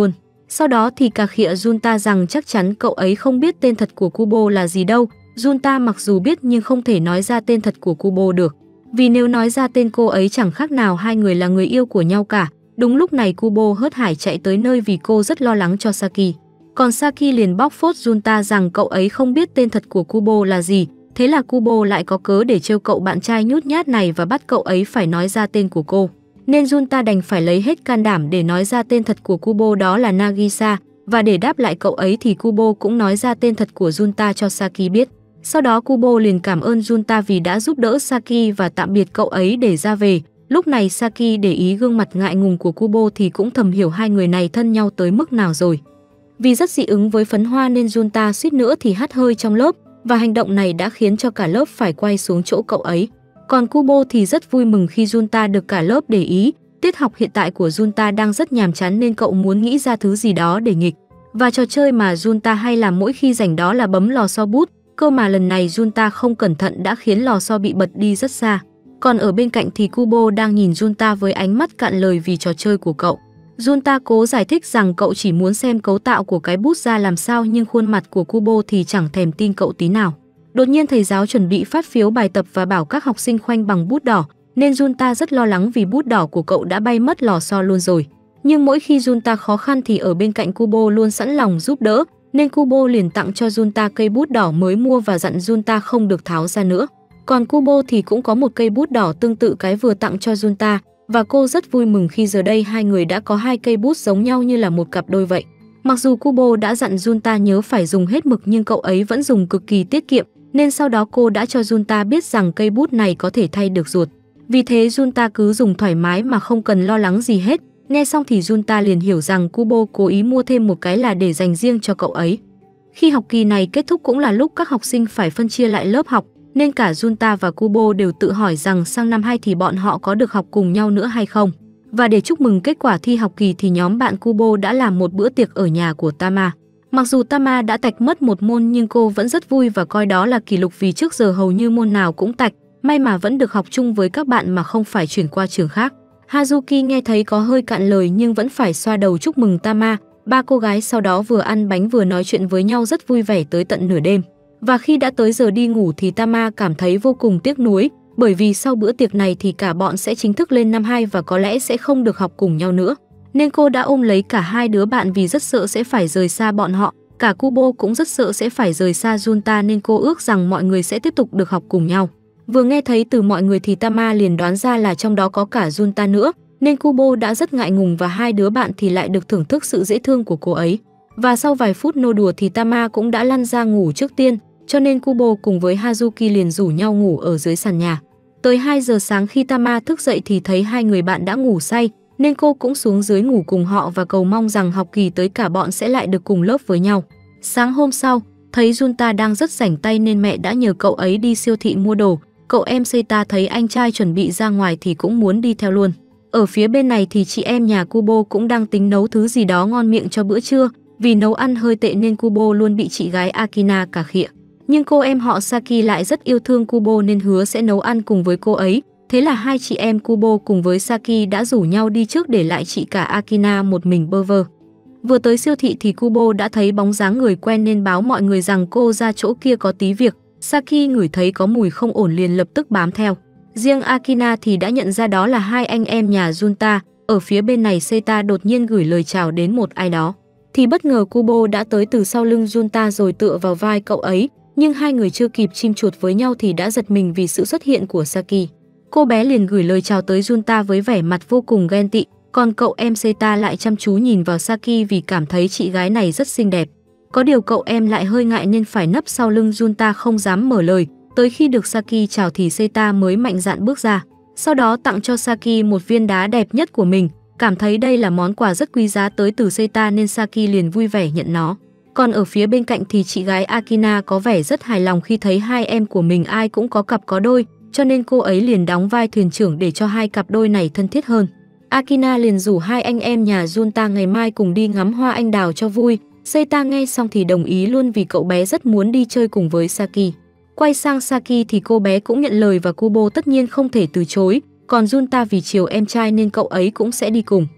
Sau đó thì cà khịa Junta rằng chắc chắn cậu ấy không biết tên thật của Kubo là gì đâu. Junta mặc dù biết nhưng không thể nói ra tên thật của Kubo được. Vì nếu nói ra tên cô ấy chẳng khác nào hai người là người yêu của nhau cả. Đúng lúc này Kubo hớt hải chạy tới nơi vì cô rất lo lắng cho Saki. Còn Saki liền bóc phốt Junta rằng cậu ấy không biết tên thật của Kubo là gì. Thế là Kubo lại có cớ để trêu cậu bạn trai nhút nhát này và bắt cậu ấy phải nói ra tên của cô. Nên Junta đành phải lấy hết can đảm để nói ra tên thật của Kubo, đó là Nagisa. Và để đáp lại cậu ấy thì Kubo cũng nói ra tên thật của Junta cho Saki biết. Sau đó Kubo liền cảm ơn Junta vì đã giúp đỡ Saki và tạm biệt cậu ấy để ra về. Lúc này Saki để ý gương mặt ngại ngùng của Kubo thì cũng thầm hiểu hai người này thân nhau tới mức nào rồi. Vì rất dị ứng với phấn hoa nên Junta suýt nữa thì hắt hơi trong lớp, và hành động này đã khiến cho cả lớp phải quay xuống chỗ cậu ấy. Còn Kubo thì rất vui mừng khi Junta được cả lớp để ý. Tiết học hiện tại của Junta đang rất nhàm chán nên cậu muốn nghĩ ra thứ gì đó để nghịch. Và trò chơi mà Junta hay làm mỗi khi rảnh đó là bấm lò xo bút. Cơ mà lần này Junta không cẩn thận đã khiến lò xo bị bật đi rất xa. Còn ở bên cạnh thì Kubo đang nhìn Junta với ánh mắt cạn lời vì trò chơi của cậu. Junta cố giải thích rằng cậu chỉ muốn xem cấu tạo của cái bút ra làm sao, nhưng khuôn mặt của Kubo thì chẳng thèm tin cậu tí nào. Đột nhiên thầy giáo chuẩn bị phát phiếu bài tập và bảo các học sinh khoanh bằng bút đỏ, nên Junta rất lo lắng vì bút đỏ của cậu đã bay mất lò xo luôn rồi. Nhưng mỗi khi Junta khó khăn thì ở bên cạnh Kubo luôn sẵn lòng giúp đỡ, nên Kubo liền tặng cho Junta cây bút đỏ mới mua và dặn Junta không được tháo ra nữa. Còn Kubo thì cũng có một cây bút đỏ tương tự cái vừa tặng cho Junta, và cô rất vui mừng khi giờ đây hai người đã có hai cây bút giống nhau như là một cặp đôi vậy. Mặc dù Kubo đã dặn Junta nhớ phải dùng hết mực nhưng cậu ấy vẫn dùng cực kỳ tiết kiệm, nên sau đó cô đã cho Junta biết rằng cây bút này có thể thay được ruột. Vì thế Junta cứ dùng thoải mái mà không cần lo lắng gì hết. Nghe xong thì Junta liền hiểu rằng Kubo cố ý mua thêm một cái là để dành riêng cho cậu ấy. Khi học kỳ này kết thúc cũng là lúc các học sinh phải phân chia lại lớp học, nên cả Junta và Kubo đều tự hỏi rằng sang năm hai thì bọn họ có được học cùng nhau nữa hay không. Và để chúc mừng kết quả thi học kỳ thì nhóm bạn Kubo đã làm một bữa tiệc ở nhà của Tama. Mặc dù Tama đã tạch mất một môn nhưng cô vẫn rất vui và coi đó là kỷ lục vì trước giờ hầu như môn nào cũng tạch, may mà vẫn được học chung với các bạn mà không phải chuyển qua trường khác. Hazuki nghe thấy có hơi cạn lời nhưng vẫn phải xoa đầu chúc mừng Tama. Ba cô gái sau đó vừa ăn bánh vừa nói chuyện với nhau rất vui vẻ tới tận nửa đêm. Và khi đã tới giờ đi ngủ thì Tama cảm thấy vô cùng tiếc nuối, bởi vì sau bữa tiệc này thì cả bọn sẽ chính thức lên năm hai và có lẽ sẽ không được học cùng nhau nữa. Nên cô đã ôm lấy cả hai đứa bạn vì rất sợ sẽ phải rời xa bọn họ. Cả Kubo cũng rất sợ sẽ phải rời xa Junta nên cô ước rằng mọi người sẽ tiếp tục được học cùng nhau. Vừa nghe thấy từ mọi người thì Tama liền đoán ra là trong đó có cả Junta nữa, nên Kubo đã rất ngại ngùng và hai đứa bạn thì lại được thưởng thức sự dễ thương của cô ấy. Và sau vài phút nô đùa thì Tama cũng đã lăn ra ngủ trước tiên, cho nên Kubo cùng với Hazuki liền rủ nhau ngủ ở dưới sàn nhà. Tới hai giờ sáng khi Tama thức dậy thì thấy hai người bạn đã ngủ say, nên cô cũng xuống dưới ngủ cùng họ và cầu mong rằng học kỳ tới cả bọn sẽ lại được cùng lớp với nhau. Sáng hôm sau, thấy Junta đang rất rảnh tay nên mẹ đã nhờ cậu ấy đi siêu thị mua đồ. Cậu em Seita thấy anh trai chuẩn bị ra ngoài thì cũng muốn đi theo luôn. Ở phía bên này thì chị em nhà Kubo cũng đang tính nấu thứ gì đó ngon miệng cho bữa trưa. Vì nấu ăn hơi tệ nên Kubo luôn bị chị gái Akina cà khịa. Nhưng cô em họ Saki lại rất yêu thương Kubo nên hứa sẽ nấu ăn cùng với cô ấy. Thế là hai chị em Kubo cùng với Saki đã rủ nhau đi trước để lại chị cả Akina một mình bơ vơ. Vừa tới siêu thị thì Kubo đã thấy bóng dáng người quen nên báo mọi người rằng cô ra chỗ kia có tí việc. Saki ngửi thấy có mùi không ổn liền lập tức bám theo. Riêng Akina thì đã nhận ra đó là hai anh em nhà Junta. Ở phía bên này Seita đột nhiên gửi lời chào đến một ai đó. Thì bất ngờ Kubo đã tới từ sau lưng Junta rồi tựa vào vai cậu ấy. Nhưng hai người chưa kịp chim chuột với nhau thì đã giật mình vì sự xuất hiện của Saki. Cô bé liền gửi lời chào tới Junta với vẻ mặt vô cùng ghen tị. Còn cậu em Seita lại chăm chú nhìn vào Saki vì cảm thấy chị gái này rất xinh đẹp. Có điều cậu em lại hơi ngại nên phải nấp sau lưng Junta không dám mở lời. Tới khi được Saki chào thì Seita mới mạnh dạn bước ra. Sau đó tặng cho Saki một viên đá đẹp nhất của mình. Cảm thấy đây là món quà rất quý giá tới từ Seita nên Saki liền vui vẻ nhận nó. Còn ở phía bên cạnh thì chị gái Akina có vẻ rất hài lòng khi thấy hai em của mình ai cũng có cặp có đôi, cho nên cô ấy liền đóng vai thuyền trưởng để cho hai cặp đôi này thân thiết hơn. Akina liền rủ hai anh em nhà Junta ngày mai cùng đi ngắm hoa anh đào cho vui. Seita nghe xong thì đồng ý luôn vì cậu bé rất muốn đi chơi cùng với Saki. Quay sang Saki thì cô bé cũng nhận lời và Kubo tất nhiên không thể từ chối, còn Junta vì chiều em trai nên cậu ấy cũng sẽ đi cùng.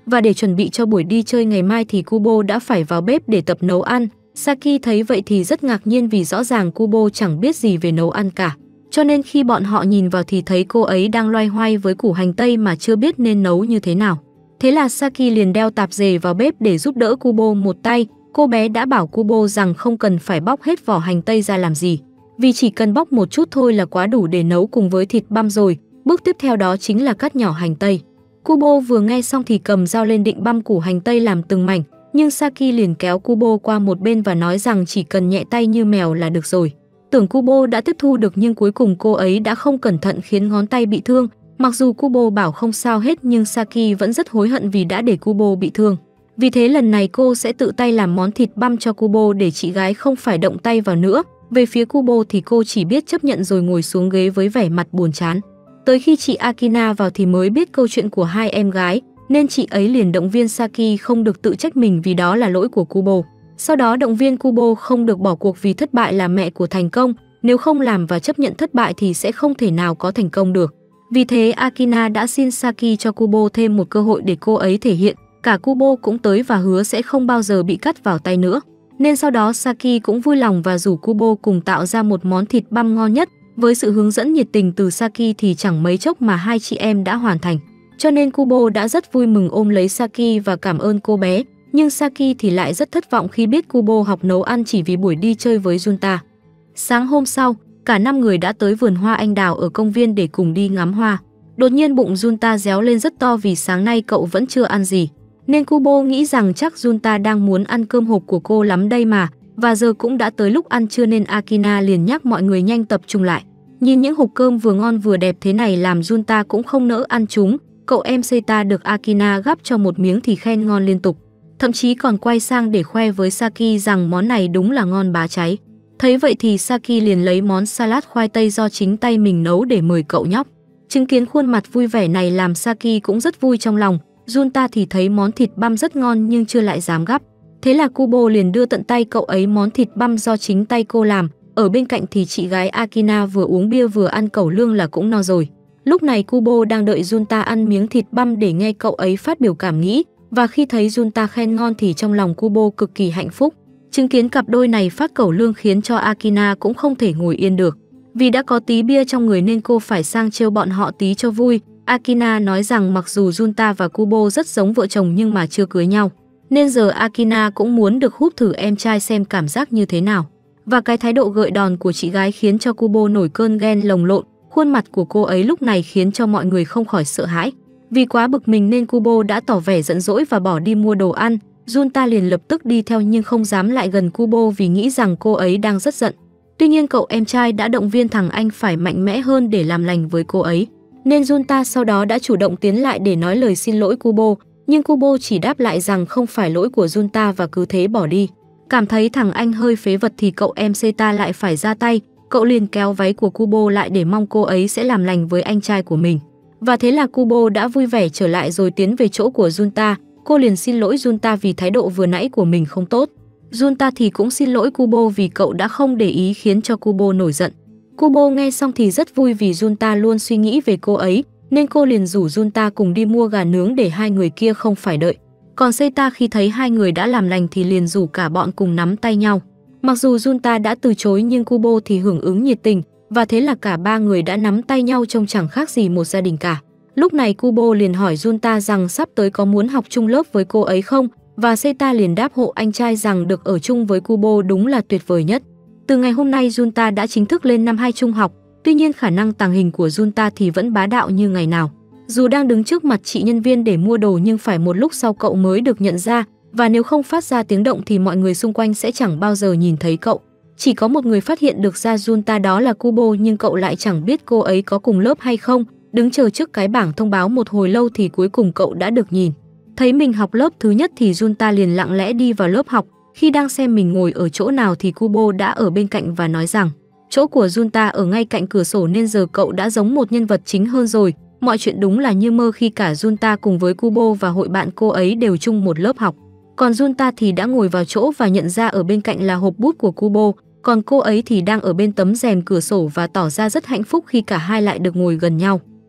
Và để chuẩn bị cho buổi đi chơi ngày mai thì Kubo đã phải vào bếp để tập nấu ăn. Saki thấy vậy thì rất ngạc nhiên vì rõ ràng Kubo chẳng biết gì về nấu ăn cả. Cho nên khi bọn họ nhìn vào thì thấy cô ấy đang loay hoay với củ hành tây mà chưa biết nên nấu như thế nào. Thế là Saki liền đeo tạp dề vào bếp để giúp đỡ Kubo một tay. Cô bé đã bảo Kubo rằng không cần phải bóc hết vỏ hành tây ra làm gì, vì chỉ cần bóc một chút thôi là quá đủ để nấu cùng với thịt băm rồi. Bước tiếp theo đó chính là cắt nhỏ hành tây. Kubo vừa nghe xong thì cầm dao lên định băm củ hành tây làm từng mảnh, nhưng Saki liền kéo Kubo qua một bên và nói rằng chỉ cần nhẹ tay như mèo là được rồi. Tưởng Kubo đã tiếp thu được nhưng cuối cùng cô ấy đã không cẩn thận khiến ngón tay bị thương. Mặc dù Kubo bảo không sao hết nhưng Saki vẫn rất hối hận vì đã để Kubo bị thương. Vì thế lần này cô sẽ tự tay làm món thịt băm cho Kubo để chị gái không phải động tay vào nữa. Về phía Kubo thì cô chỉ biết chấp nhận rồi ngồi xuống ghế với vẻ mặt buồn chán. Tới khi chị Akina vào thì mới biết câu chuyện của hai em gái, nên chị ấy liền động viên Saki không được tự trách mình vì đó là lỗi của Kubo. Sau đó động viên Kubo không được bỏ cuộc vì thất bại là mẹ của thành công, nếu không làm và chấp nhận thất bại thì sẽ không thể nào có thành công được. Vì thế Akina đã xin Saki cho Kubo thêm một cơ hội để cô ấy thể hiện. Cả Kubo cũng tới và hứa sẽ không bao giờ bị cắt vào tay nữa. Nên sau đó Saki cũng vui lòng và rủ Kubo cùng tạo ra một món thịt băm ngon nhất. Với sự hướng dẫn nhiệt tình từ Saki thì chẳng mấy chốc mà hai chị em đã hoàn thành. Cho nên Kubo đã rất vui mừng ôm lấy Saki và cảm ơn cô bé. Nhưng Saki thì lại rất thất vọng khi biết Kubo học nấu ăn chỉ vì buổi đi chơi với Junta. Sáng hôm sau, cả năm người đã tới vườn hoa anh đào ở công viên để cùng đi ngắm hoa. Đột nhiên bụng Junta réo lên rất to vì sáng nay cậu vẫn chưa ăn gì. Nên Kubo nghĩ rằng chắc Junta đang muốn ăn cơm hộp của cô lắm đây mà. Và giờ cũng đã tới lúc ăn trưa nên Akina liền nhắc mọi người nhanh tập trung lại. Nhìn những hộp cơm vừa ngon vừa đẹp thế này làm Junta cũng không nỡ ăn chúng. Cậu em Seita được Akina gắp cho một miếng thì khen ngon liên tục. Thậm chí còn quay sang để khoe với Saki rằng món này đúng là ngon bá cháy. Thấy vậy thì Saki liền lấy món salad khoai tây do chính tay mình nấu để mời cậu nhóc. Chứng kiến khuôn mặt vui vẻ này làm Saki cũng rất vui trong lòng. Junta thì thấy món thịt băm rất ngon nhưng chưa lại dám gắp. Thế là Kubo liền đưa tận tay cậu ấy món thịt băm do chính tay cô làm. Ở bên cạnh thì chị gái Akina vừa uống bia vừa ăn cẩu lương là cũng no rồi. Lúc này Kubo đang đợi Junta ăn miếng thịt băm để nghe cậu ấy phát biểu cảm nghĩ. Và khi thấy Junta khen ngon thì trong lòng Kubo cực kỳ hạnh phúc. Chứng kiến cặp đôi này phát cẩu lương khiến cho Akina cũng không thể ngồi yên được. Vì đã có tí bia trong người nên cô phải sang trêu bọn họ tí cho vui. Akina nói rằng mặc dù Junta và Kubo rất giống vợ chồng nhưng mà chưa cưới nhau. Nên giờ Akina cũng muốn được húp thử em trai xem cảm giác như thế nào. Và cái thái độ gợi đòn của chị gái khiến cho Kubo nổi cơn ghen lồng lộn. Khuôn mặt của cô ấy lúc này khiến cho mọi người không khỏi sợ hãi. Vì quá bực mình nên Kubo đã tỏ vẻ giận dỗi và bỏ đi mua đồ ăn. Junta liền lập tức đi theo nhưng không dám lại gần Kubo vì nghĩ rằng cô ấy đang rất giận. Tuy nhiên cậu em trai đã động viên thằng anh phải mạnh mẽ hơn để làm lành với cô ấy. Nên Junta sau đó đã chủ động tiến lại để nói lời xin lỗi Kubo. Nhưng Kubo chỉ đáp lại rằng không phải lỗi của Junta và cứ thế bỏ đi. Cảm thấy thằng anh hơi phế vật thì cậu em Seita lại phải ra tay. Cậu liền kéo váy của Kubo lại để mong cô ấy sẽ làm lành với anh trai của mình. Và thế là Kubo đã vui vẻ trở lại rồi tiến về chỗ của Junta. Cô liền xin lỗi Junta vì thái độ vừa nãy của mình không tốt. Junta thì cũng xin lỗi Kubo vì cậu đã không để ý khiến cho Kubo nổi giận. Kubo nghe xong thì rất vui vì Junta luôn suy nghĩ về cô ấy, nên cô liền rủ Junta cùng đi mua gà nướng để hai người kia không phải đợi. Còn Seita khi thấy hai người đã làm lành thì liền rủ cả bọn cùng nắm tay nhau. Mặc dù Junta đã từ chối nhưng Kubo thì hưởng ứng nhiệt tình, và thế là cả ba người đã nắm tay nhau trông chẳng khác gì một gia đình cả. Lúc này Kubo liền hỏi Junta rằng sắp tới có muốn học chung lớp với cô ấy không, và Seita liền đáp hộ anh trai rằng được ở chung với Kubo đúng là tuyệt vời nhất. Từ ngày hôm nay Junta đã chính thức lên năm hai trung học, tuy nhiên khả năng tàng hình của Junta thì vẫn bá đạo như ngày nào. Dù đang đứng trước mặt chị nhân viên để mua đồ nhưng phải một lúc sau cậu mới được nhận ra, và nếu không phát ra tiếng động thì mọi người xung quanh sẽ chẳng bao giờ nhìn thấy cậu. Chỉ có một người phát hiện được ra Junta đó là Kubo nhưng cậu lại chẳng biết cô ấy có cùng lớp hay không. Đứng chờ trước cái bảng thông báo một hồi lâu thì cuối cùng cậu đã được nhìn. Thấy mình học lớp thứ nhất thì Junta liền lặng lẽ đi vào lớp học. Khi đang xem mình ngồi ở chỗ nào thì Kubo đã ở bên cạnh và nói rằng chỗ của Junta ở ngay cạnh cửa sổ nên giờ cậu đã giống một nhân vật chính hơn rồi. Mọi chuyện đúng là như mơ khi cả Junta cùng với Kubo và hội bạn cô ấy đều chung một lớp học. Còn Junta thì đã ngồi vào chỗ và nhận ra ở bên cạnh là hộp bút của Kubo, còn cô ấy thì đang ở bên tấm rèm cửa sổ và tỏ ra rất hạnh phúc khi cả hai lại được ngồi gần nhau.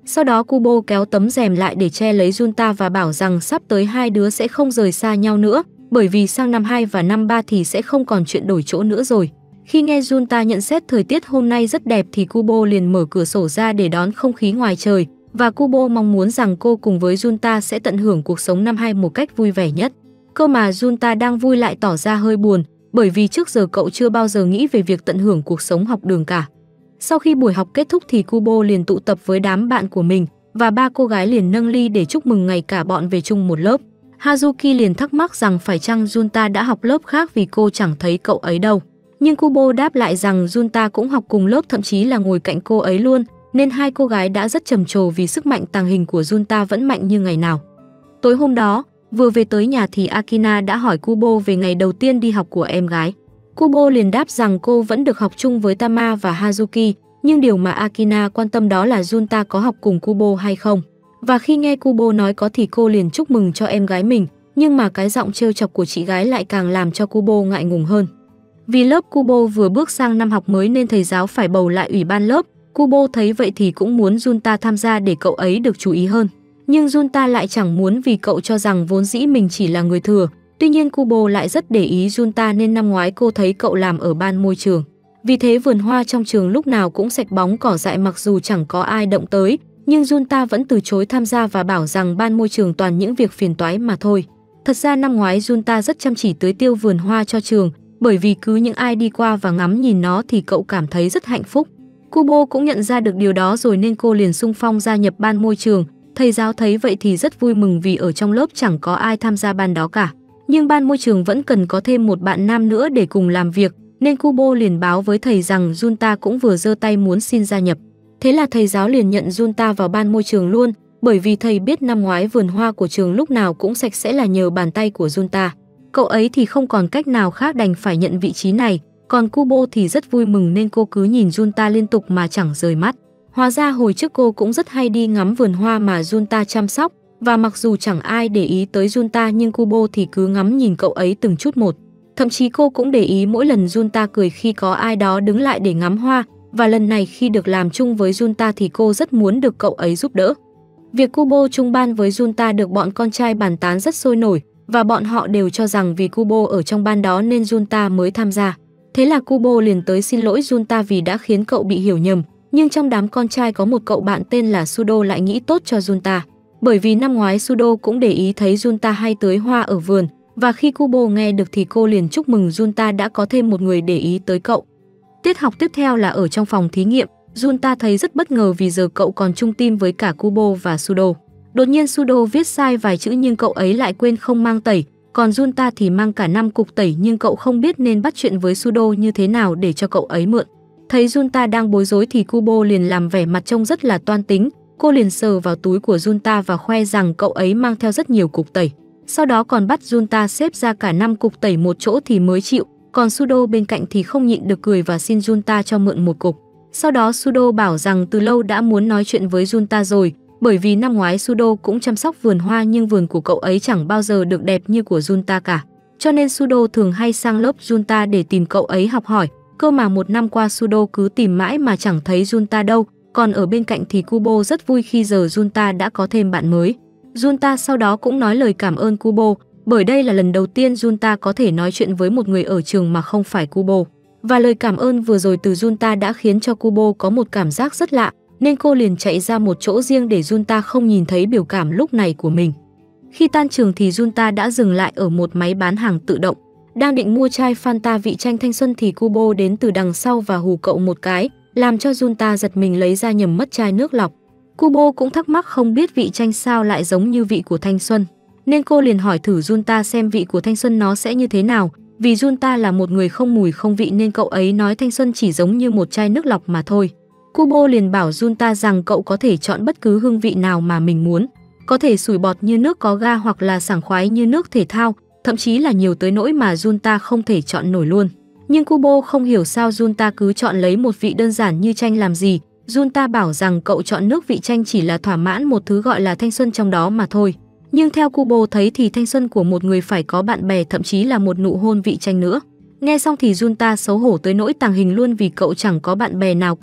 Sau đó Kubo kéo tấm rèm lại để che lấy Junta và bảo rằng sắp tới hai đứa sẽ không rời xa nhau nữa, bởi vì sang năm hai và năm ba thì sẽ không còn chuyện đổi chỗ nữa rồi. Khi nghe Junta nhận xét thời tiết hôm nay rất đẹp thì Kubo liền mở cửa sổ ra để đón không khí ngoài trời, và Kubo mong muốn rằng cô cùng với Junta sẽ tận hưởng cuộc sống năm hai một cách vui vẻ nhất. Cơ mà Junta đang vui lại tỏ ra hơi buồn, bởi vì trước giờ cậu chưa bao giờ nghĩ về việc tận hưởng cuộc sống học đường cả. Sau khi buổi học kết thúc thì Kubo liền tụ tập với đám bạn của mình, và ba cô gái liền nâng ly để chúc mừng ngày cả bọn về chung một lớp. Hazuki liền thắc mắc rằng phải chăng Junta đã học lớp khác vì cô chẳng thấy cậu ấy đâu. Nhưng Kubo đáp lại rằng Junta cũng học cùng lớp, thậm chí là ngồi cạnh cô ấy luôn, nên hai cô gái đã rất trầm trồ vì sức mạnh tàng hình của Junta vẫn mạnh như ngày nào. Tối hôm đó, vừa về tới nhà thì Akina đã hỏi Kubo về ngày đầu tiên đi học của em gái. Kubo liền đáp rằng cô vẫn được học chung với Tama và Hazuki, nhưng điều mà Akina quan tâm đó là Junta có học cùng Kubo hay không. Và khi nghe Kubo nói có thì cô liền chúc mừng cho em gái mình, nhưng mà cái giọng trêu chọc của chị gái lại càng làm cho Kubo ngại ngùng hơn. Vì lớp Kubo vừa bước sang năm học mới nên thầy giáo phải bầu lại ủy ban lớp. Kubo thấy vậy thì cũng muốn Junta tham gia để cậu ấy được chú ý hơn. Nhưng Junta lại chẳng muốn vì cậu cho rằng vốn dĩ mình chỉ là người thừa. Tuy nhiên Kubo lại rất để ý Junta nên năm ngoái cô thấy cậu làm ở ban môi trường. Vì thế vườn hoa trong trường lúc nào cũng sạch bóng cỏ dại mặc dù chẳng có ai động tới. Nhưng Junta vẫn từ chối tham gia và bảo rằng ban môi trường toàn những việc phiền toái mà thôi. Thật ra năm ngoái Junta rất chăm chỉ tưới tiêu vườn hoa cho trường, bởi vì cứ những ai đi qua và ngắm nhìn nó thì cậu cảm thấy rất hạnh phúc. Kubo cũng nhận ra được điều đó rồi nên cô liền xung phong gia nhập ban môi trường. Thầy giáo thấy vậy thì rất vui mừng vì ở trong lớp chẳng có ai tham gia ban đó cả. Nhưng ban môi trường vẫn cần có thêm một bạn nam nữa để cùng làm việc, nên Kubo liền báo với thầy rằng Junta cũng vừa giơ tay muốn xin gia nhập. Thế là thầy giáo liền nhận Junta vào ban môi trường luôn, bởi vì thầy biết năm ngoái vườn hoa của trường lúc nào cũng sạch sẽ là nhờ bàn tay của Junta. Cậu ấy thì không còn cách nào khác đành phải nhận vị trí này, còn Kubo thì rất vui mừng nên cô cứ nhìn Junta liên tục mà chẳng rời mắt. Hóa ra hồi trước cô cũng rất hay đi ngắm vườn hoa mà Junta chăm sóc, và mặc dù chẳng ai để ý tới Junta nhưng Kubo thì cứ ngắm nhìn cậu ấy từng chút một. Thậm chí cô cũng để ý mỗi lần Junta cười khi có ai đó đứng lại để ngắm hoa, và lần này khi được làm chung với Junta thì cô rất muốn được cậu ấy giúp đỡ. Việc Kubo chung ban với Junta được bọn con trai bàn tán rất sôi nổi, và bọn họ đều cho rằng vì Kubo ở trong ban đó nên Junta mới tham gia. Thế là Kubo liền tới xin lỗi Junta vì đã khiến cậu bị hiểu nhầm, nhưng trong đám con trai có một cậu bạn tên là Sudo lại nghĩ tốt cho Junta. Bởi vì năm ngoái Sudo cũng để ý thấy Junta hay tưới hoa ở vườn, và khi Kubo nghe được thì cô liền chúc mừng Junta đã có thêm một người để ý tới cậu. Tiết học tiếp theo là ở trong phòng thí nghiệm. Junta thấy rất bất ngờ vì giờ cậu còn chung team với cả Kubo và Sudo. Đột nhiên Sudo viết sai vài chữ nhưng cậu ấy lại quên không mang tẩy, còn Junta thì mang cả năm cục tẩy nhưng cậu không biết nên bắt chuyện với Sudo như thế nào để cho cậu ấy mượn. Thấy Junta đang bối rối thì Kubo liền làm vẻ mặt trông rất là toan tính. Cô liền sờ vào túi của Junta và khoe rằng cậu ấy mang theo rất nhiều cục tẩy. Sau đó còn bắt Junta xếp ra cả năm cục tẩy một chỗ thì mới chịu, còn Sudo bên cạnh thì không nhịn được cười và xin Junta cho mượn một cục. Sau đó Sudo bảo rằng từ lâu đã muốn nói chuyện với Junta rồi, bởi vì năm ngoái Sudo cũng chăm sóc vườn hoa nhưng vườn của cậu ấy chẳng bao giờ được đẹp như của Junta cả. Cho nên Sudo thường hay sang lớp Junta để tìm cậu ấy học hỏi, cơ mà một năm qua Sudo cứ tìm mãi mà chẳng thấy Junta đâu, còn ở bên cạnh thì Kubo rất vui khi giờ Junta đã có thêm bạn mới. Junta sau đó cũng nói lời cảm ơn Kubo, bởi đây là lần đầu tiên Junta có thể nói chuyện với một người ở trường mà không phải Kubo. Và lời cảm ơn vừa rồi từ Junta đã khiến cho Kubo có một cảm giác rất lạ, nên cô liền chạy ra một chỗ riêng để Junta không nhìn thấy biểu cảm lúc này của mình. Khi tan trường thì Junta đã dừng lại ở một máy bán hàng tự động. Đang định mua chai Fanta vị chanh thanh xuân thì Kubo đến từ đằng sau và hù cậu một cái, làm cho Junta giật mình lấy ra nhầm mất chai nước lọc. Kubo cũng thắc mắc không biết vị chanh sao lại giống như vị của thanh xuân, nên cô liền hỏi thử Junta xem vị của thanh xuân nó sẽ như thế nào. Vì Junta là một người không mùi không vị nên cậu ấy nói thanh xuân chỉ giống như một chai nước lọc mà thôi. Kubo liền bảo Junta rằng cậu có thể chọn bất cứ hương vị nào mà mình muốn, có thể sủi bọt như nước có ga hoặc là sảng khoái như nước thể thao, thậm chí là nhiều tới nỗi mà Junta không thể chọn nổi luôn. Nhưng Kubo không hiểu sao Junta cứ chọn lấy một vị đơn giản như chanh làm gì. Junta bảo rằng cậu chọn nước vị chanh chỉ là thỏa mãn một thứ gọi là thanh xuân trong đó mà thôi. Nhưng theo Kubo thấy thì thanh xuân của một người phải có bạn bè, thậm chí là một nụ hôn vị chanh nữa. Nghe xong thì Junta xấu hổ tới nỗi tàng hình luôn vì cậu chẳng có bạn bè nào cả.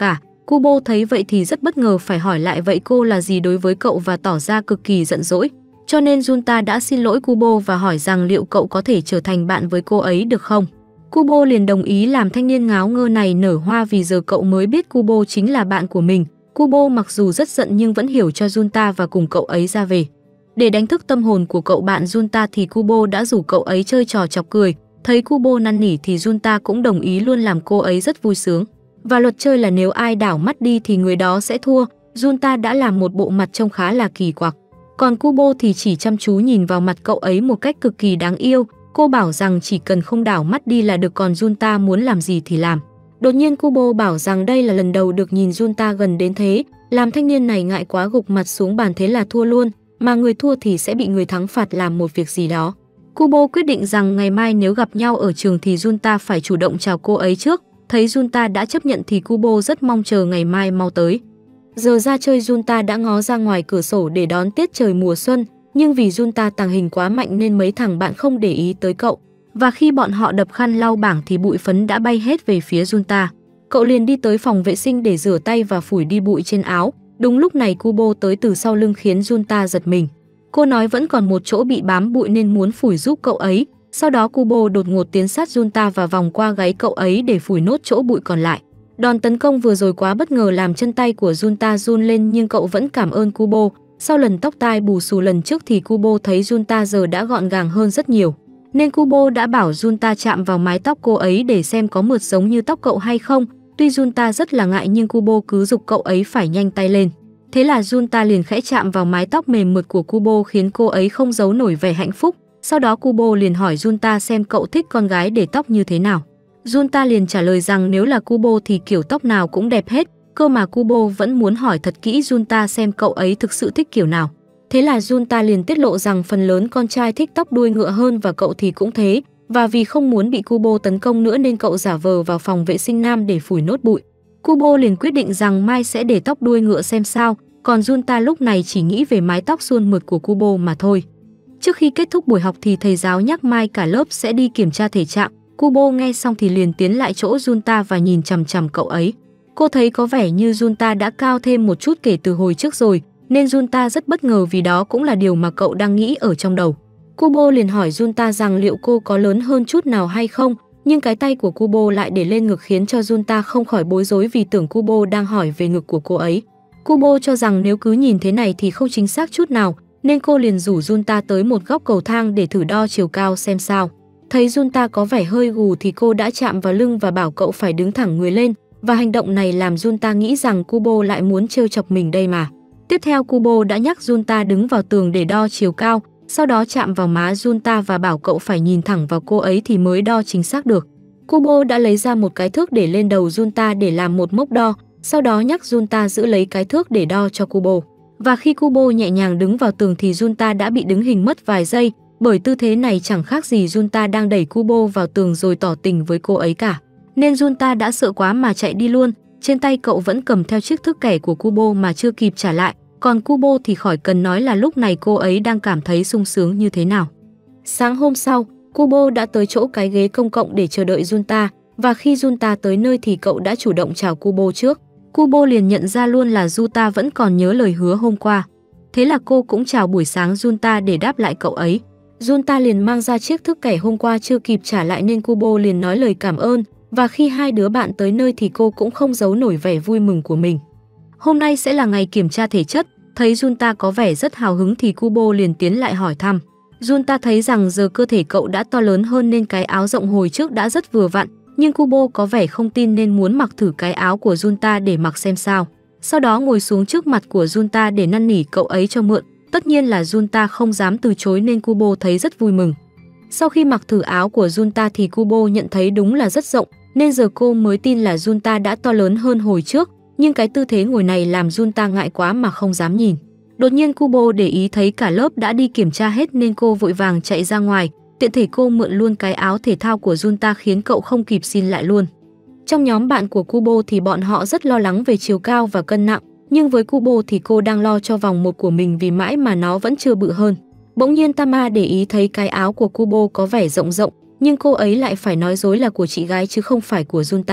Kubo thấy vậy thì rất bất ngờ, phải hỏi lại vậy cô là gì đối với cậu và tỏ ra cực kỳ giận dỗi. Cho nên Junta đã xin lỗi Kubo và hỏi rằng liệu cậu có thể trở thành bạn với cô ấy được không. Kubo liền đồng ý, làm thanh niên ngáo ngơ này nở hoa vì giờ cậu mới biết Kubo chính là bạn của mình. Kubo mặc dù rất giận nhưng vẫn hiểu cho Junta và cùng cậu ấy ra về. Để đánh thức tâm hồn của cậu bạn Junta thì Kubo đã rủ cậu ấy chơi trò chọc cười. Thấy Kubo năn nỉ thì Junta cũng đồng ý luôn, làm cô ấy rất vui sướng. Và luật chơi là nếu ai đảo mắt đi thì người đó sẽ thua. Junta đã làm một bộ mặt trông khá là kỳ quặc. Còn Kubo thì chỉ chăm chú nhìn vào mặt cậu ấy một cách cực kỳ đáng yêu. Cô bảo rằng chỉ cần không đảo mắt đi là được, còn Junta muốn làm gì thì làm. Đột nhiên Kubo bảo rằng đây là lần đầu được nhìn Junta gần đến thế, làm thanh niên này ngại quá gục mặt xuống bàn, thế là thua luôn, mà người thua thì sẽ bị người thắng phạt làm một việc gì đó. Kubo quyết định rằng ngày mai nếu gặp nhau ở trường thì Junta phải chủ động chào cô ấy trước. Thấy Junta đã chấp nhận thì Kubo rất mong chờ ngày mai mau tới. Giờ ra chơi, Junta đã ngó ra ngoài cửa sổ để đón tiết trời mùa xuân, nhưng vì Junta tàng hình quá mạnh nên mấy thằng bạn không để ý tới cậu. Và khi bọn họ đập khăn lau bảng thì bụi phấn đã bay hết về phía Junta. Cậu liền đi tới phòng vệ sinh để rửa tay và phủi đi bụi trên áo. Đúng lúc này Kubo tới từ sau lưng khiến Junta giật mình. Cô nói vẫn còn một chỗ bị bám bụi nên muốn phủi giúp cậu ấy. Sau đó Kubo đột ngột tiến sát Junta và vòng qua gáy cậu ấy để phủi nốt chỗ bụi còn lại. Đòn tấn công vừa rồi quá bất ngờ làm chân tay của Junta run lên, nhưng cậu vẫn cảm ơn Kubo. Sau lần tóc tai bù xù lần trước thì Kubo thấy Junta giờ đã gọn gàng hơn rất nhiều. Nên Kubo đã bảo Junta chạm vào mái tóc cô ấy để xem có mượt giống như tóc cậu hay không. Tuy Junta rất là ngại nhưng Kubo cứ giục cậu ấy phải nhanh tay lên. Thế là Junta liền khẽ chạm vào mái tóc mềm mượt của Kubo khiến cô ấy không giấu nổi vẻ hạnh phúc. Sau đó Kubo liền hỏi Junta xem cậu thích con gái để tóc như thế nào. Junta liền trả lời rằng nếu là Kubo thì kiểu tóc nào cũng đẹp hết. Cơ mà Kubo vẫn muốn hỏi thật kỹ Junta xem cậu ấy thực sự thích kiểu nào. Thế là Junta liền tiết lộ rằng phần lớn con trai thích tóc đuôi ngựa hơn và cậu thì cũng thế. Và vì không muốn bị Kubo tấn công nữa nên cậu giả vờ vào phòng vệ sinh nam để phủi nốt bụi. Kubo liền quyết định rằng mai sẽ để tóc đuôi ngựa xem sao. Còn Junta lúc này chỉ nghĩ về mái tóc suôn mượt của Kubo mà thôi. Trước khi kết thúc buổi học thì thầy giáo nhắc mai cả lớp sẽ đi kiểm tra thể trạng. Kubo nghe xong thì liền tiến lại chỗ Junta và nhìn chằm chằm cậu ấy. Cô thấy có vẻ như Junta đã cao thêm một chút kể từ hồi trước rồi, nên Junta rất bất ngờ vì đó cũng là điều mà cậu đang nghĩ ở trong đầu. Kubo liền hỏi Junta rằng liệu cô có lớn hơn chút nào hay không, nhưng cái tay của Kubo lại để lên ngực khiến cho Junta không khỏi bối rối vì tưởng Kubo đang hỏi về ngực của cô ấy. Kubo cho rằng nếu cứ nhìn thế này thì không chính xác chút nào, nên cô liền rủ Junta tới một góc cầu thang để thử đo chiều cao xem sao. Thấy Junta có vẻ hơi gù thì cô đã chạm vào lưng và bảo cậu phải đứng thẳng người lên, và hành động này làm Junta nghĩ rằng Kubo lại muốn trêu chọc mình đây mà. Tiếp theo Kubo đã nhắc Junta đứng vào tường để đo chiều cao, sau đó chạm vào má Junta và bảo cậu phải nhìn thẳng vào cô ấy thì mới đo chính xác được. Kubo đã lấy ra một cái thước để lên đầu Junta để làm một mốc đo, sau đó nhắc Junta giữ lấy cái thước để đo cho Kubo. Và khi Kubo nhẹ nhàng đứng vào tường thì Junta đã bị đứng hình mất vài giây, bởi tư thế này chẳng khác gì Junta đang đẩy Kubo vào tường rồi tỏ tình với cô ấy cả. Nên Junta đã sợ quá mà chạy đi luôn, trên tay cậu vẫn cầm theo chiếc thước kẻ của Kubo mà chưa kịp trả lại, còn Kubo thì khỏi cần nói là lúc này cô ấy đang cảm thấy sung sướng như thế nào. Sáng hôm sau, Kubo đã tới chỗ cái ghế công cộng để chờ đợi Junta, và khi Junta tới nơi thì cậu đã chủ động chào Kubo trước. Kubo liền nhận ra luôn là Junta vẫn còn nhớ lời hứa hôm qua. Thế là cô cũng chào buổi sáng Junta để đáp lại cậu ấy. Junta liền mang ra chiếc thước kẻ hôm qua chưa kịp trả lại nên Kubo liền nói lời cảm ơn, và khi hai đứa bạn tới nơi thì cô cũng không giấu nổi vẻ vui mừng của mình. Hôm nay sẽ là ngày kiểm tra thể chất, thấy Junta có vẻ rất hào hứng thì Kubo liền tiến lại hỏi thăm. Junta thấy rằng giờ cơ thể cậu đã to lớn hơn nên cái áo rộng hồi trước đã rất vừa vặn, nhưng Kubo có vẻ không tin nên muốn mặc thử cái áo của Junta để mặc xem sao. Sau đó ngồi xuống trước mặt của Junta để năn nỉ cậu ấy cho mượn. Tất nhiên là Junta không dám từ chối nên Kubo thấy rất vui mừng. Sau khi mặc thử áo của Junta thì Kubo nhận thấy đúng là rất rộng, nên giờ cô mới tin là Junta đã to lớn hơn hồi trước, nhưng cái tư thế ngồi này làm Junta ngại quá mà không dám nhìn. Đột nhiên Kubo để ý thấy cả lớp đã đi kiểm tra hết nên cô vội vàng chạy ra ngoài, tiện thể cô mượn luôn cái áo thể thao của Junta khiến cậu không kịp xin lại luôn. Trong nhóm bạn của Kubo thì bọn họ rất lo lắng về chiều cao và cân nặng, nhưng với Kubo thì cô đang lo cho vòng một của mình vì mãi mà nó vẫn chưa bự hơn. Bỗng nhiên Tama để ý thấy cái áo của Kubo có vẻ rộng rộng, nhưng cô ấy lại phải nói dối là của chị gái chứ không phải của Junta.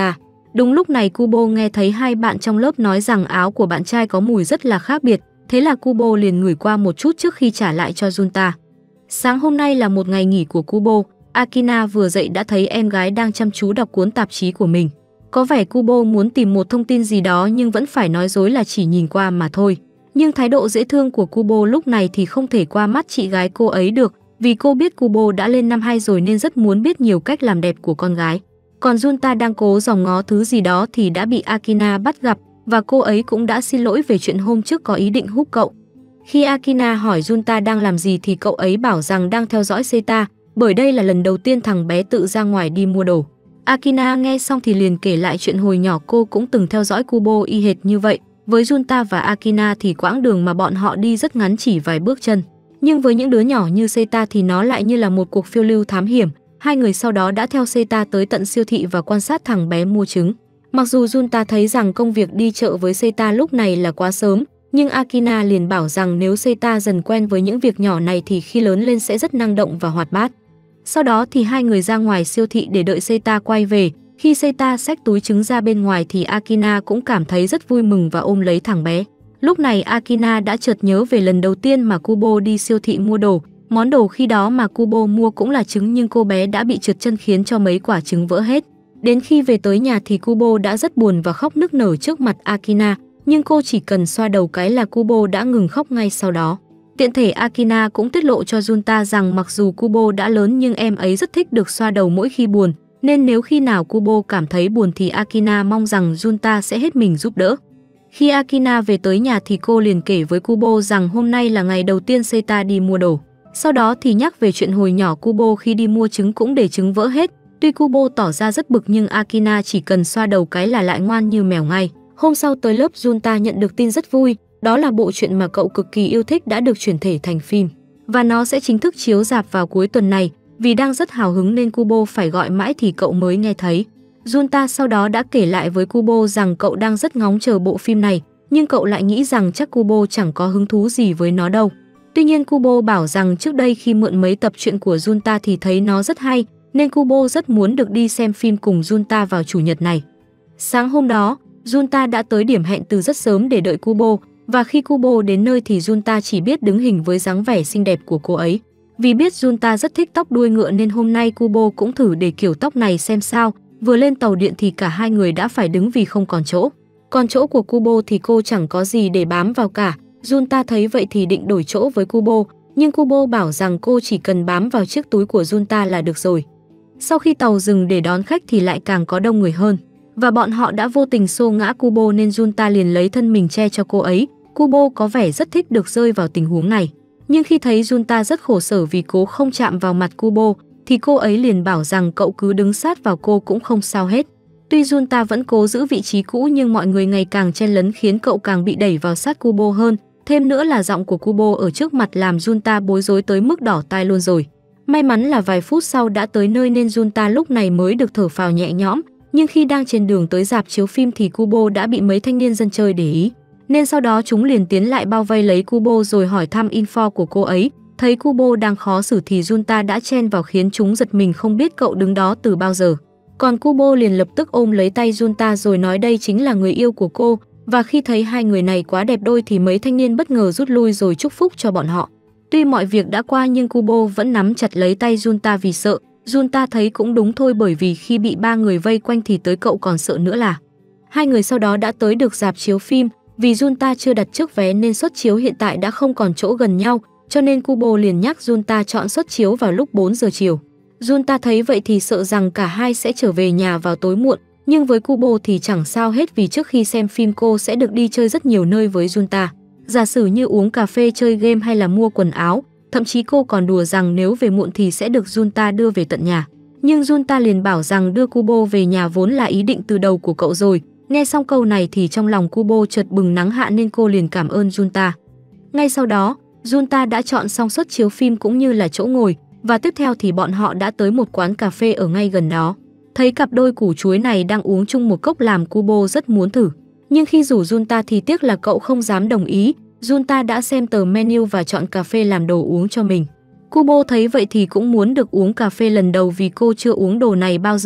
Đúng lúc này Kubo nghe thấy hai bạn trong lớp nói rằng áo của bạn trai có mùi rất là khác biệt, thế là Kubo liền ngửi qua một chút trước khi trả lại cho Junta. Sáng hôm nay là một ngày nghỉ của Kubo, Akina vừa dậy đã thấy em gái đang chăm chú đọc cuốn tạp chí của mình. Có vẻ Kubo muốn tìm một thông tin gì đó nhưng vẫn phải nói dối là chỉ nhìn qua mà thôi. Nhưng thái độ dễ thương của Kubo lúc này thì không thể qua mắt chị gái cô ấy được, vì cô biết Kubo đã lên năm hai rồi nên rất muốn biết nhiều cách làm đẹp của con gái. Còn Junta đang cố dòm ngó thứ gì đó thì đã bị Akina bắt gặp, và cô ấy cũng đã xin lỗi về chuyện hôm trước có ý định húc cậu. Khi Akina hỏi Junta đang làm gì thì cậu ấy bảo rằng đang theo dõi Seita, bởi đây là lần đầu tiên thằng bé tự ra ngoài đi mua đồ. Akina nghe xong thì liền kể lại chuyện hồi nhỏ cô cũng từng theo dõi Kubo y hệt như vậy. Với Junta và Akina thì quãng đường mà bọn họ đi rất ngắn, chỉ vài bước chân. Nhưng với những đứa nhỏ như Seita thì nó lại như là một cuộc phiêu lưu thám hiểm. Hai người sau đó đã theo Seita tới tận siêu thị và quan sát thằng bé mua trứng. Mặc dù Junta thấy rằng công việc đi chợ với Seita lúc này là quá sớm, nhưng Akina liền bảo rằng nếu Seita dần quen với những việc nhỏ này thì khi lớn lên sẽ rất năng động và hoạt bát. Sau đó thì hai người ra ngoài siêu thị để đợi Seita quay về. Khi Seita xách túi trứng ra bên ngoài thì Akina cũng cảm thấy rất vui mừng và ôm lấy thằng bé. Lúc này Akina đã chợt nhớ về lần đầu tiên mà Kubo đi siêu thị mua đồ. Món đồ khi đó mà Kubo mua cũng là trứng nhưng cô bé đã bị trượt chân khiến cho mấy quả trứng vỡ hết. Đến khi về tới nhà thì Kubo đã rất buồn và khóc nức nở trước mặt Akina, nhưng cô chỉ cần xoa đầu cái là Kubo đã ngừng khóc ngay sau đó. Tiện thể Akina cũng tiết lộ cho Junta rằng mặc dù Kubo đã lớn nhưng em ấy rất thích được xoa đầu mỗi khi buồn, nên nếu khi nào Kubo cảm thấy buồn thì Akina mong rằng Junta sẽ hết mình giúp đỡ. Khi Akina về tới nhà thì cô liền kể với Kubo rằng hôm nay là ngày đầu tiên Seita đi mua đồ. Sau đó thì nhắc về chuyện hồi nhỏ Kubo khi đi mua trứng cũng để trứng vỡ hết. Tuy Kubo tỏ ra rất bực nhưng Akina chỉ cần xoa đầu cái là lại ngoan như mèo ngay. Hôm sau tới lớp, Junta nhận được tin rất vui, đó là bộ truyện mà cậu cực kỳ yêu thích đã được chuyển thể thành phim. Và nó sẽ chính thức chiếu rạp vào cuối tuần này. Vì đang rất hào hứng nên Kubo phải gọi mãi thì cậu mới nghe thấy. Junta sau đó đã kể lại với Kubo rằng cậu đang rất ngóng chờ bộ phim này, nhưng cậu lại nghĩ rằng chắc Kubo chẳng có hứng thú gì với nó đâu. Tuy nhiên Kubo bảo rằng trước đây khi mượn mấy tập truyện của Junta thì thấy nó rất hay, nên Kubo rất muốn được đi xem phim cùng Junta vào chủ nhật này. Sáng hôm đó, Junta đã tới điểm hẹn từ rất sớm để đợi Kubo, và khi Kubo đến nơi thì Junta chỉ biết đứng hình với dáng vẻ xinh đẹp của cô ấy. Vì biết Junta rất thích tóc đuôi ngựa nên hôm nay Kubo cũng thử để kiểu tóc này xem sao. Vừa lên tàu điện thì cả hai người đã phải đứng vì không còn chỗ. Còn chỗ của Kubo thì cô chẳng có gì để bám vào cả. Junta thấy vậy thì định đổi chỗ với Kubo, nhưng Kubo bảo rằng cô chỉ cần bám vào chiếc túi của Junta là được rồi. Sau khi tàu dừng để đón khách thì lại càng có đông người hơn, và bọn họ đã vô tình xô ngã Kubo nên Junta liền lấy thân mình che cho cô ấy. Kubo có vẻ rất thích được rơi vào tình huống này. Nhưng khi thấy Junta rất khổ sở vì cố không chạm vào mặt Kubo, thì cô ấy liền bảo rằng cậu cứ đứng sát vào cô cũng không sao hết. Tuy Junta vẫn cố giữ vị trí cũ nhưng mọi người ngày càng chen lấn khiến cậu càng bị đẩy vào sát Kubo hơn. Thêm nữa là giọng của Kubo ở trước mặt làm Junta bối rối tới mức đỏ tai luôn rồi. May mắn là vài phút sau đã tới nơi nên Junta lúc này mới được thở phào nhẹ nhõm. Nhưng khi đang trên đường tới rạp chiếu phim thì Kubo đã bị mấy thanh niên dân chơi để ý. Nên sau đó chúng liền tiến lại bao vây lấy Kubo rồi hỏi thăm info của cô ấy. Thấy Kubo đang khó xử thì Junta đã chen vào khiến chúng giật mình không biết cậu đứng đó từ bao giờ. Còn Kubo liền lập tức ôm lấy tay Junta rồi nói đây chính là người yêu của cô. Và khi thấy hai người này quá đẹp đôi thì mấy thanh niên bất ngờ rút lui rồi chúc phúc cho bọn họ. Tuy mọi việc đã qua nhưng Kubo vẫn nắm chặt lấy tay Junta vì sợ. Junta thấy cũng đúng thôi, bởi vì khi bị ba người vây quanh thì tới cậu còn sợ nữa là. Hai người sau đó đã tới được rạp chiếu phim. Vì Junta chưa đặt trước vé nên suất chiếu hiện tại đã không còn chỗ gần nhau, cho nên Kubo liền nhắc Junta chọn suất chiếu vào lúc bốn giờ chiều. Junta thấy vậy thì sợ rằng cả hai sẽ trở về nhà vào tối muộn, nhưng với Kubo thì chẳng sao hết vì trước khi xem phim cô sẽ được đi chơi rất nhiều nơi với Junta. Giả sử như uống cà phê, chơi game hay là mua quần áo, thậm chí cô còn đùa rằng nếu về muộn thì sẽ được Junta đưa về tận nhà. Nhưng Junta liền bảo rằng đưa Kubo về nhà vốn là ý định từ đầu của cậu rồi. Nghe xong câu này thì trong lòng Kubo chợt bừng nắng hạ nên cô liền cảm ơn Junta. Ngay sau đó, Junta đã chọn xong suất chiếu phim cũng như là chỗ ngồi, và tiếp theo thì bọn họ đã tới một quán cà phê ở ngay gần đó. Thấy cặp đôi củ chuối này đang uống chung một cốc làm Kubo rất muốn thử. Nhưng khi rủ Junta thì tiếc là cậu không dám đồng ý. Junta đã xem tờ menu và chọn cà phê làm đồ uống cho mình. Kubo thấy vậy thì cũng muốn được uống cà phê lần đầu vì cô chưa uống đồ này bao giờ.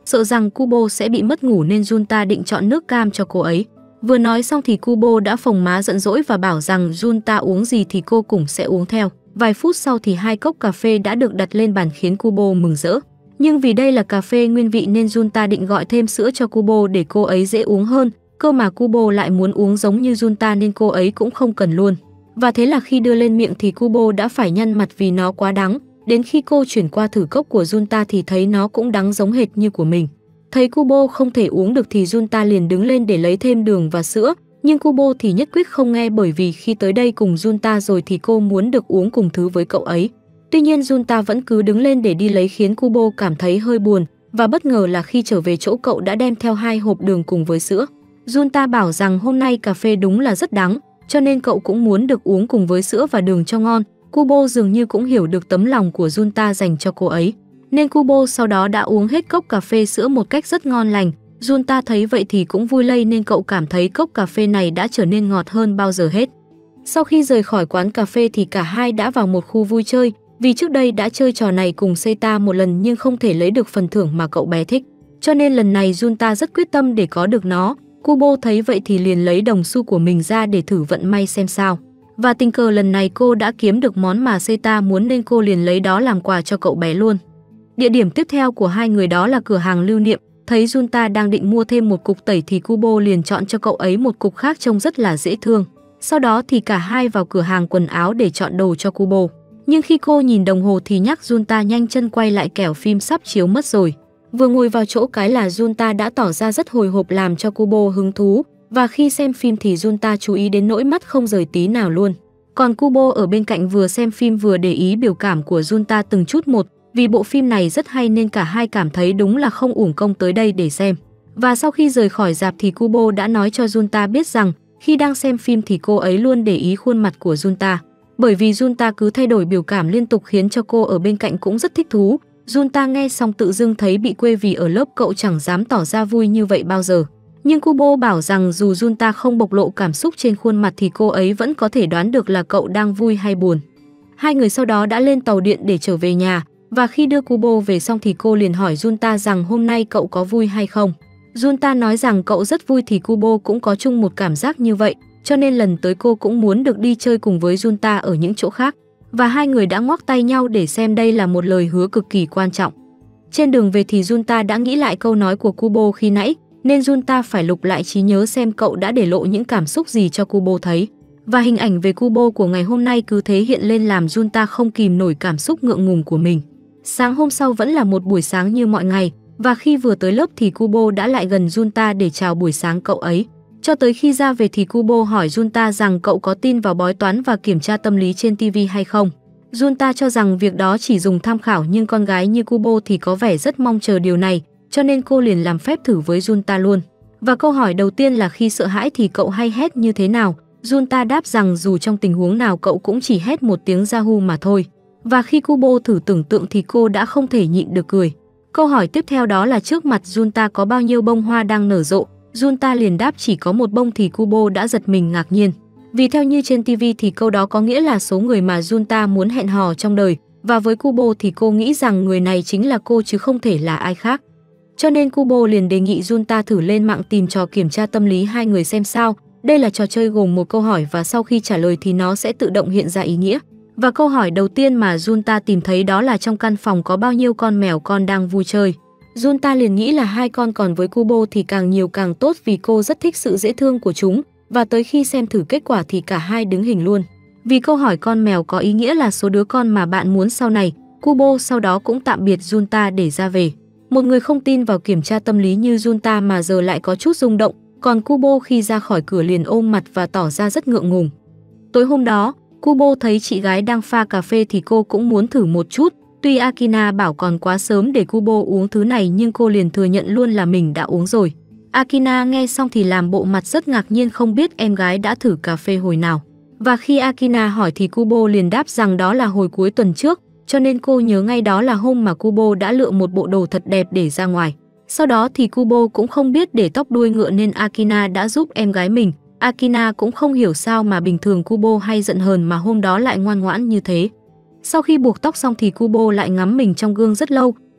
Sợ rằng Kubo sẽ bị mất ngủ nên Junta định chọn nước cam cho cô ấy. Vừa nói xong thì Kubo đã phồng má giận dỗi và bảo rằng Junta uống gì thì cô cũng sẽ uống theo. Vài phút sau thì hai cốc cà phê đã được đặt lên bàn khiến Kubo mừng rỡ. Nhưng vì đây là cà phê nguyên vị nên Junta định gọi thêm sữa cho Kubo để cô ấy dễ uống hơn. Cơ mà Kubo lại muốn uống giống như Junta nên cô ấy cũng không cần luôn. Và thế là khi đưa lên miệng thì Kubo đã phải nhăn mặt vì nó quá đắng. Đến khi cô chuyển qua thử cốc của Junta thì thấy nó cũng đắng giống hệt như của mình. Thấy Kubo không thể uống được thì Junta liền đứng lên để lấy thêm đường và sữa. Nhưng Kubo thì nhất quyết không nghe, bởi vì khi tới đây cùng Junta rồi thì cô muốn được uống cùng thứ với cậu ấy. Tuy nhiên Junta vẫn cứ đứng lên để đi lấy khiến Kubo cảm thấy hơi buồn. Và bất ngờ là khi trở về chỗ cậu đã đem theo hai hộp đường cùng với sữa. Junta bảo rằng hôm nay cà phê đúng là rất đắng, cho nên cậu cũng muốn được uống cùng với sữa và đường cho ngon. Kubo dường như cũng hiểu được tấm lòng của Junta dành cho cô ấy, nên Kubo sau đó đã uống hết cốc cà phê sữa một cách rất ngon lành. Junta thấy vậy thì cũng vui lây nên cậu cảm thấy cốc cà phê này đã trở nên ngọt hơn bao giờ hết. Sau khi rời khỏi quán cà phê thì cả hai đã vào một khu vui chơi, vì trước đây đã chơi trò này cùng Seita một lần nhưng không thể lấy được phần thưởng mà cậu bé thích. Cho nên lần này Junta rất quyết tâm để có được nó. Kubo thấy vậy thì liền lấy đồng xu của mình ra để thử vận may xem sao. Và tình cờ lần này cô đã kiếm được món mà Seita muốn nên cô liền lấy đó làm quà cho cậu bé luôn. Địa điểm tiếp theo của hai người đó là cửa hàng lưu niệm. Thấy Junta đang định mua thêm một cục tẩy thì Kubo liền chọn cho cậu ấy một cục khác trông rất là dễ thương. Sau đó thì cả hai vào cửa hàng quần áo để chọn đồ cho Kubo. Nhưng khi cô nhìn đồng hồ thì nhắc Junta nhanh chân quay lại, kẻo phim sắp chiếu mất rồi. Vừa ngồi vào chỗ cái là Junta đã tỏ ra rất hồi hộp làm cho Kubo hứng thú. Và khi xem phim thì Junta chú ý đến nỗi mắt không rời tí nào luôn. Còn Kubo ở bên cạnh vừa xem phim vừa để ý biểu cảm của Junta từng chút một. Vì bộ phim này rất hay nên cả hai cảm thấy đúng là không uổng công tới đây để xem. Và sau khi rời khỏi rạp thì Kubo đã nói cho Junta biết rằng khi đang xem phim thì cô ấy luôn để ý khuôn mặt của Junta. Bởi vì Junta cứ thay đổi biểu cảm liên tục khiến cho cô ở bên cạnh cũng rất thích thú. Junta nghe xong tự dưng thấy bị quê vì ở lớp cậu chẳng dám tỏ ra vui như vậy bao giờ. Nhưng Kubo bảo rằng dù Junta không bộc lộ cảm xúc trên khuôn mặt thì cô ấy vẫn có thể đoán được là cậu đang vui hay buồn. Hai người sau đó đã lên tàu điện để trở về nhà. Và khi đưa Kubo về xong thì cô liền hỏi Junta rằng hôm nay cậu có vui hay không. Junta nói rằng cậu rất vui thì Kubo cũng có chung một cảm giác như vậy. Cho nên lần tới cô cũng muốn được đi chơi cùng với Junta ở những chỗ khác. Và hai người đã ngoắc tay nhau để xem đây là một lời hứa cực kỳ quan trọng. Trên đường về thì Junta đã nghĩ lại câu nói của Kubo khi nãy, nên Junta phải lục lại trí nhớ xem cậu đã để lộ những cảm xúc gì cho Kubo thấy. Và hình ảnh về Kubo của ngày hôm nay cứ thế hiện lên làm Junta không kìm nổi cảm xúc ngượng ngùng của mình. Sáng hôm sau vẫn là một buổi sáng như mọi ngày, và khi vừa tới lớp thì Kubo đã lại gần Junta để chào buổi sáng cậu ấy. Cho tới khi ra về thì Kubo hỏi Junta rằng cậu có tin vào bói toán và kiểm tra tâm lý trên ti vi hay không. Junta cho rằng việc đó chỉ dùng tham khảo, nhưng con gái như Kubo thì có vẻ rất mong chờ điều này, cho nên cô liền làm phép thử với Junta luôn. Và câu hỏi đầu tiên là khi sợ hãi thì cậu hay hét như thế nào? Junta đáp rằng dù trong tình huống nào cậu cũng chỉ hét một tiếng Yahoo mà thôi. Và khi Kubo thử tưởng tượng thì cô đã không thể nhịn được cười. Câu hỏi tiếp theo đó là trước mặt Junta có bao nhiêu bông hoa đang nở rộ. Junta liền đáp chỉ có một bông thì Kubo đã giật mình ngạc nhiên. Vì theo như trên ti vi thì câu đó có nghĩa là số người mà Junta muốn hẹn hò trong đời. Và với Kubo thì cô nghĩ rằng người này chính là cô chứ không thể là ai khác. Cho nên Kubo liền đề nghị Junta thử lên mạng tìm trò kiểm tra tâm lý hai người xem sao. Đây là trò chơi gồm một câu hỏi và sau khi trả lời thì nó sẽ tự động hiện ra ý nghĩa. Và câu hỏi đầu tiên mà Junta tìm thấy đó là trong căn phòng có bao nhiêu con mèo con đang vui chơi. Junta liền nghĩ là hai con, còn với Kubo thì càng nhiều càng tốt vì cô rất thích sự dễ thương của chúng. Và tới khi xem thử kết quả thì cả hai đứng hình luôn. Vì câu hỏi con mèo có ý nghĩa là số đứa con mà bạn muốn sau này. Kubo sau đó cũng tạm biệt Junta để ra về. Một người không tin vào kiểm tra tâm lý như Junta mà giờ lại có chút rung động. Còn Kubo khi ra khỏi cửa liền ôm mặt và tỏ ra rất ngượng ngùng. Tối hôm đó, Kubo thấy chị gái đang pha cà phê thì cô cũng muốn thử một chút. Tuy Akina bảo còn quá sớm để Kubo uống thứ này nhưng cô liền thừa nhận luôn là mình đã uống rồi. Akina nghe xong thì làm bộ mặt rất ngạc nhiên không biết em gái đã thử cà phê hồi nào. Và khi Akina hỏi thì Kubo liền đáp rằng đó là hồi cuối tuần trước, cho nên cô nhớ ngay đó là hôm mà Kubo đã lựa một bộ đồ thật đẹp để ra ngoài. Sau đó thì Kubo cũng không biết để tóc đuôi ngựa nên Akina đã giúp em gái mình. Akina cũng không hiểu sao mà bình thường Kubo hay giận hờn mà hôm đó lại ngoan ngoãn như thế. Sau khi buộc tóc xong thì Kubo lại ngắm mình trong gương rất lâu,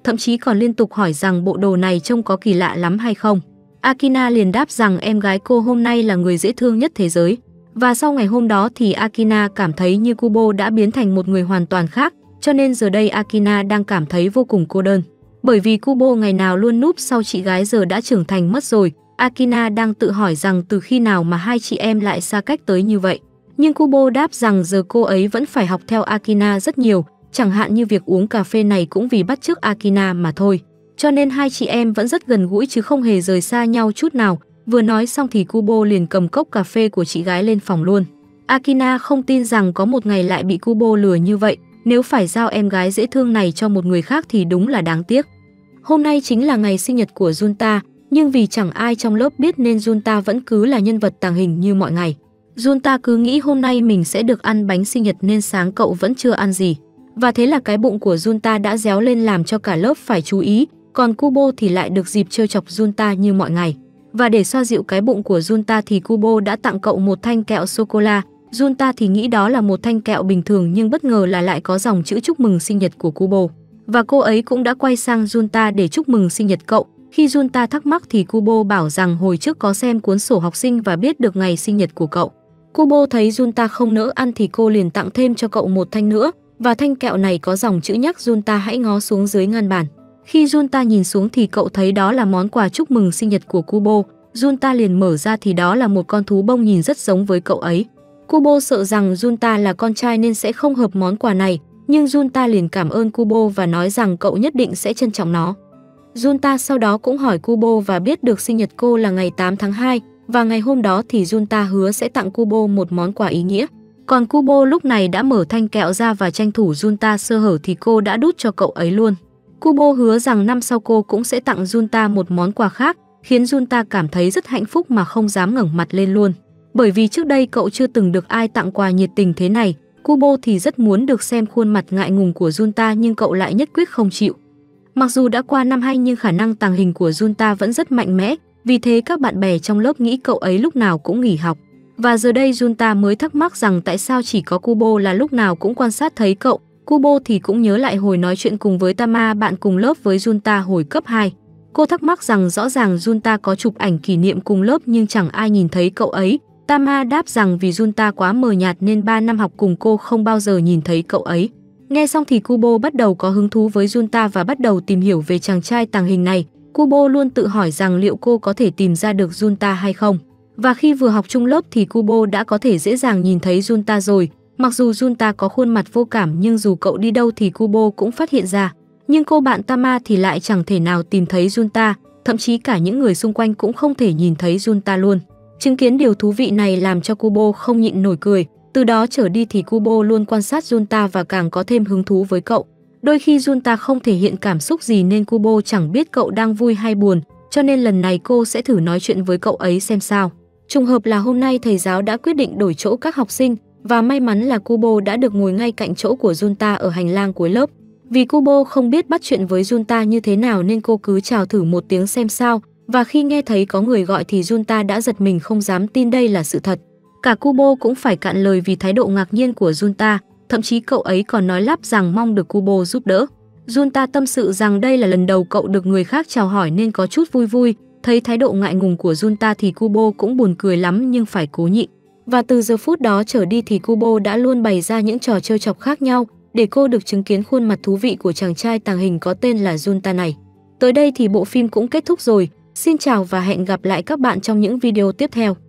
thậm chí còn liên tục hỏi rằng bộ đồ này trông có kỳ lạ lắm hay không. Akina liền đáp rằng em gái cô hôm nay là người dễ thương nhất thế giới. Và sau ngày hôm đó thì Akina cảm thấy như Kubo đã biến thành một người hoàn toàn khác, cho nên giờ đây Akina đang cảm thấy vô cùng cô đơn. Bởi vì Kubo ngày nào luôn núp sau chị gái giờ đã trưởng thành mất rồi, Akina đang tự hỏi rằng từ khi nào mà hai chị em lại xa cách tới như vậy. Nhưng Kubo đáp rằng giờ cô ấy vẫn phải học theo Akina rất nhiều, chẳng hạn như việc uống cà phê này cũng vì bắt chước Akina mà thôi. Cho nên hai chị em vẫn rất gần gũi chứ không hề rời xa nhau chút nào. Vừa nói xong thì Kubo liền cầm cốc cà phê của chị gái lên phòng luôn. Akina không tin rằng có một ngày lại bị Kubo lừa như vậy, nếu phải giao em gái dễ thương này cho một người khác thì đúng là đáng tiếc. Hôm nay chính là ngày sinh nhật của Junta, nhưng vì chẳng ai trong lớp biết nên Junta vẫn cứ là nhân vật tàng hình như mọi ngày. Junta cứ nghĩ hôm nay mình sẽ được ăn bánh sinh nhật nên sáng cậu vẫn chưa ăn gì. Và thế là cái bụng của Junta đã réo lên làm cho cả lớp phải chú ý, còn Kubo thì lại được dịp trêu chọc Junta như mọi ngày. Và để xoa dịu cái bụng của Junta thì Kubo đã tặng cậu một thanh kẹo sô-cô-la. Junta thì nghĩ đó là một thanh kẹo bình thường nhưng bất ngờ là lại có dòng chữ chúc mừng sinh nhật của Kubo. Và cô ấy cũng đã quay sang Junta để chúc mừng sinh nhật cậu. Khi Junta thắc mắc thì Kubo bảo rằng hồi trước có xem cuốn sổ học sinh và biết được ngày sinh nhật của cậu. Kubo thấy Junta không nỡ ăn thì cô liền tặng thêm cho cậu một thanh nữa, và thanh kẹo này có dòng chữ nhắc Junta hãy ngó xuống dưới ngăn bàn. Khi Junta nhìn xuống thì cậu thấy đó là món quà chúc mừng sinh nhật của Kubo. Junta liền mở ra thì đó là một con thú bông nhìn rất giống với cậu ấy. Kubo sợ rằng Junta là con trai nên sẽ không hợp món quà này, nhưng Junta liền cảm ơn Kubo và nói rằng cậu nhất định sẽ trân trọng nó. Junta sau đó cũng hỏi Kubo và biết được sinh nhật cô là ngày tám tháng hai, và ngày hôm đó thì Junta hứa sẽ tặng Kubo một món quà ý nghĩa. Còn Kubo lúc này đã mở thanh kẹo ra và tranh thủ Junta sơ hở thì cô đã đút cho cậu ấy luôn. Kubo hứa rằng năm sau cô cũng sẽ tặng Junta một món quà khác, khiến Junta cảm thấy rất hạnh phúc mà không dám ngẩng mặt lên luôn. Bởi vì trước đây cậu chưa từng được ai tặng quà nhiệt tình thế này. Kubo thì rất muốn được xem khuôn mặt ngại ngùng của Junta nhưng cậu lại nhất quyết không chịu. Mặc dù đã qua năm hai nhưng khả năng tàng hình của Junta vẫn rất mạnh mẽ, vì thế các bạn bè trong lớp nghĩ cậu ấy lúc nào cũng nghỉ học. Và giờ đây Junta mới thắc mắc rằng tại sao chỉ có Kubo là lúc nào cũng quan sát thấy cậu. Kubo thì cũng nhớ lại hồi nói chuyện cùng với Tama, bạn cùng lớp với Junta hồi cấp hai. Cô thắc mắc rằng rõ ràng Junta có chụp ảnh kỷ niệm cùng lớp nhưng chẳng ai nhìn thấy cậu ấy. Tama đáp rằng vì Junta quá mờ nhạt nên ba năm học cùng cô không bao giờ nhìn thấy cậu ấy. Nghe xong thì Kubo bắt đầu có hứng thú với Junta và bắt đầu tìm hiểu về chàng trai tàng hình này. Kubo luôn tự hỏi rằng liệu cô có thể tìm ra được Junta hay không. Và khi vừa học chung lớp thì Kubo đã có thể dễ dàng nhìn thấy Junta rồi. Mặc dù Junta có khuôn mặt vô cảm nhưng dù cậu đi đâu thì Kubo cũng phát hiện ra. Nhưng cô bạn Tama thì lại chẳng thể nào tìm thấy Junta, thậm chí cả những người xung quanh cũng không thể nhìn thấy Junta luôn. Chứng kiến điều thú vị này làm cho Kubo không nhịn nổi cười. Từ đó trở đi thì Kubo luôn quan sát Junta và càng có thêm hứng thú với cậu. Đôi khi Junta không thể hiện cảm xúc gì nên Kubo chẳng biết cậu đang vui hay buồn, cho nên lần này cô sẽ thử nói chuyện với cậu ấy xem sao. Trùng hợp là hôm nay thầy giáo đã quyết định đổi chỗ các học sinh, và may mắn là Kubo đã được ngồi ngay cạnh chỗ của Junta ở hành lang cuối lớp. Vì Kubo không biết bắt chuyện với Junta như thế nào nên cô cứ chào thử một tiếng xem sao, và khi nghe thấy có người gọi thì Junta đã giật mình không dám tin đây là sự thật. Cả Kubo cũng phải cạn lời vì thái độ ngạc nhiên của Junta, thậm chí cậu ấy còn nói lắp rằng mong được Kubo giúp đỡ. Junta tâm sự rằng đây là lần đầu cậu được người khác chào hỏi nên có chút vui vui, thấy thái độ ngại ngùng của Junta thì Kubo cũng buồn cười lắm nhưng phải cố nhịn. Và từ giờ phút đó trở đi thì Kubo đã luôn bày ra những trò chơi chọc khác nhau để cô được chứng kiến khuôn mặt thú vị của chàng trai tàng hình có tên là Junta này. Tới đây thì bộ phim cũng kết thúc rồi. Xin chào và hẹn gặp lại các bạn trong những video tiếp theo.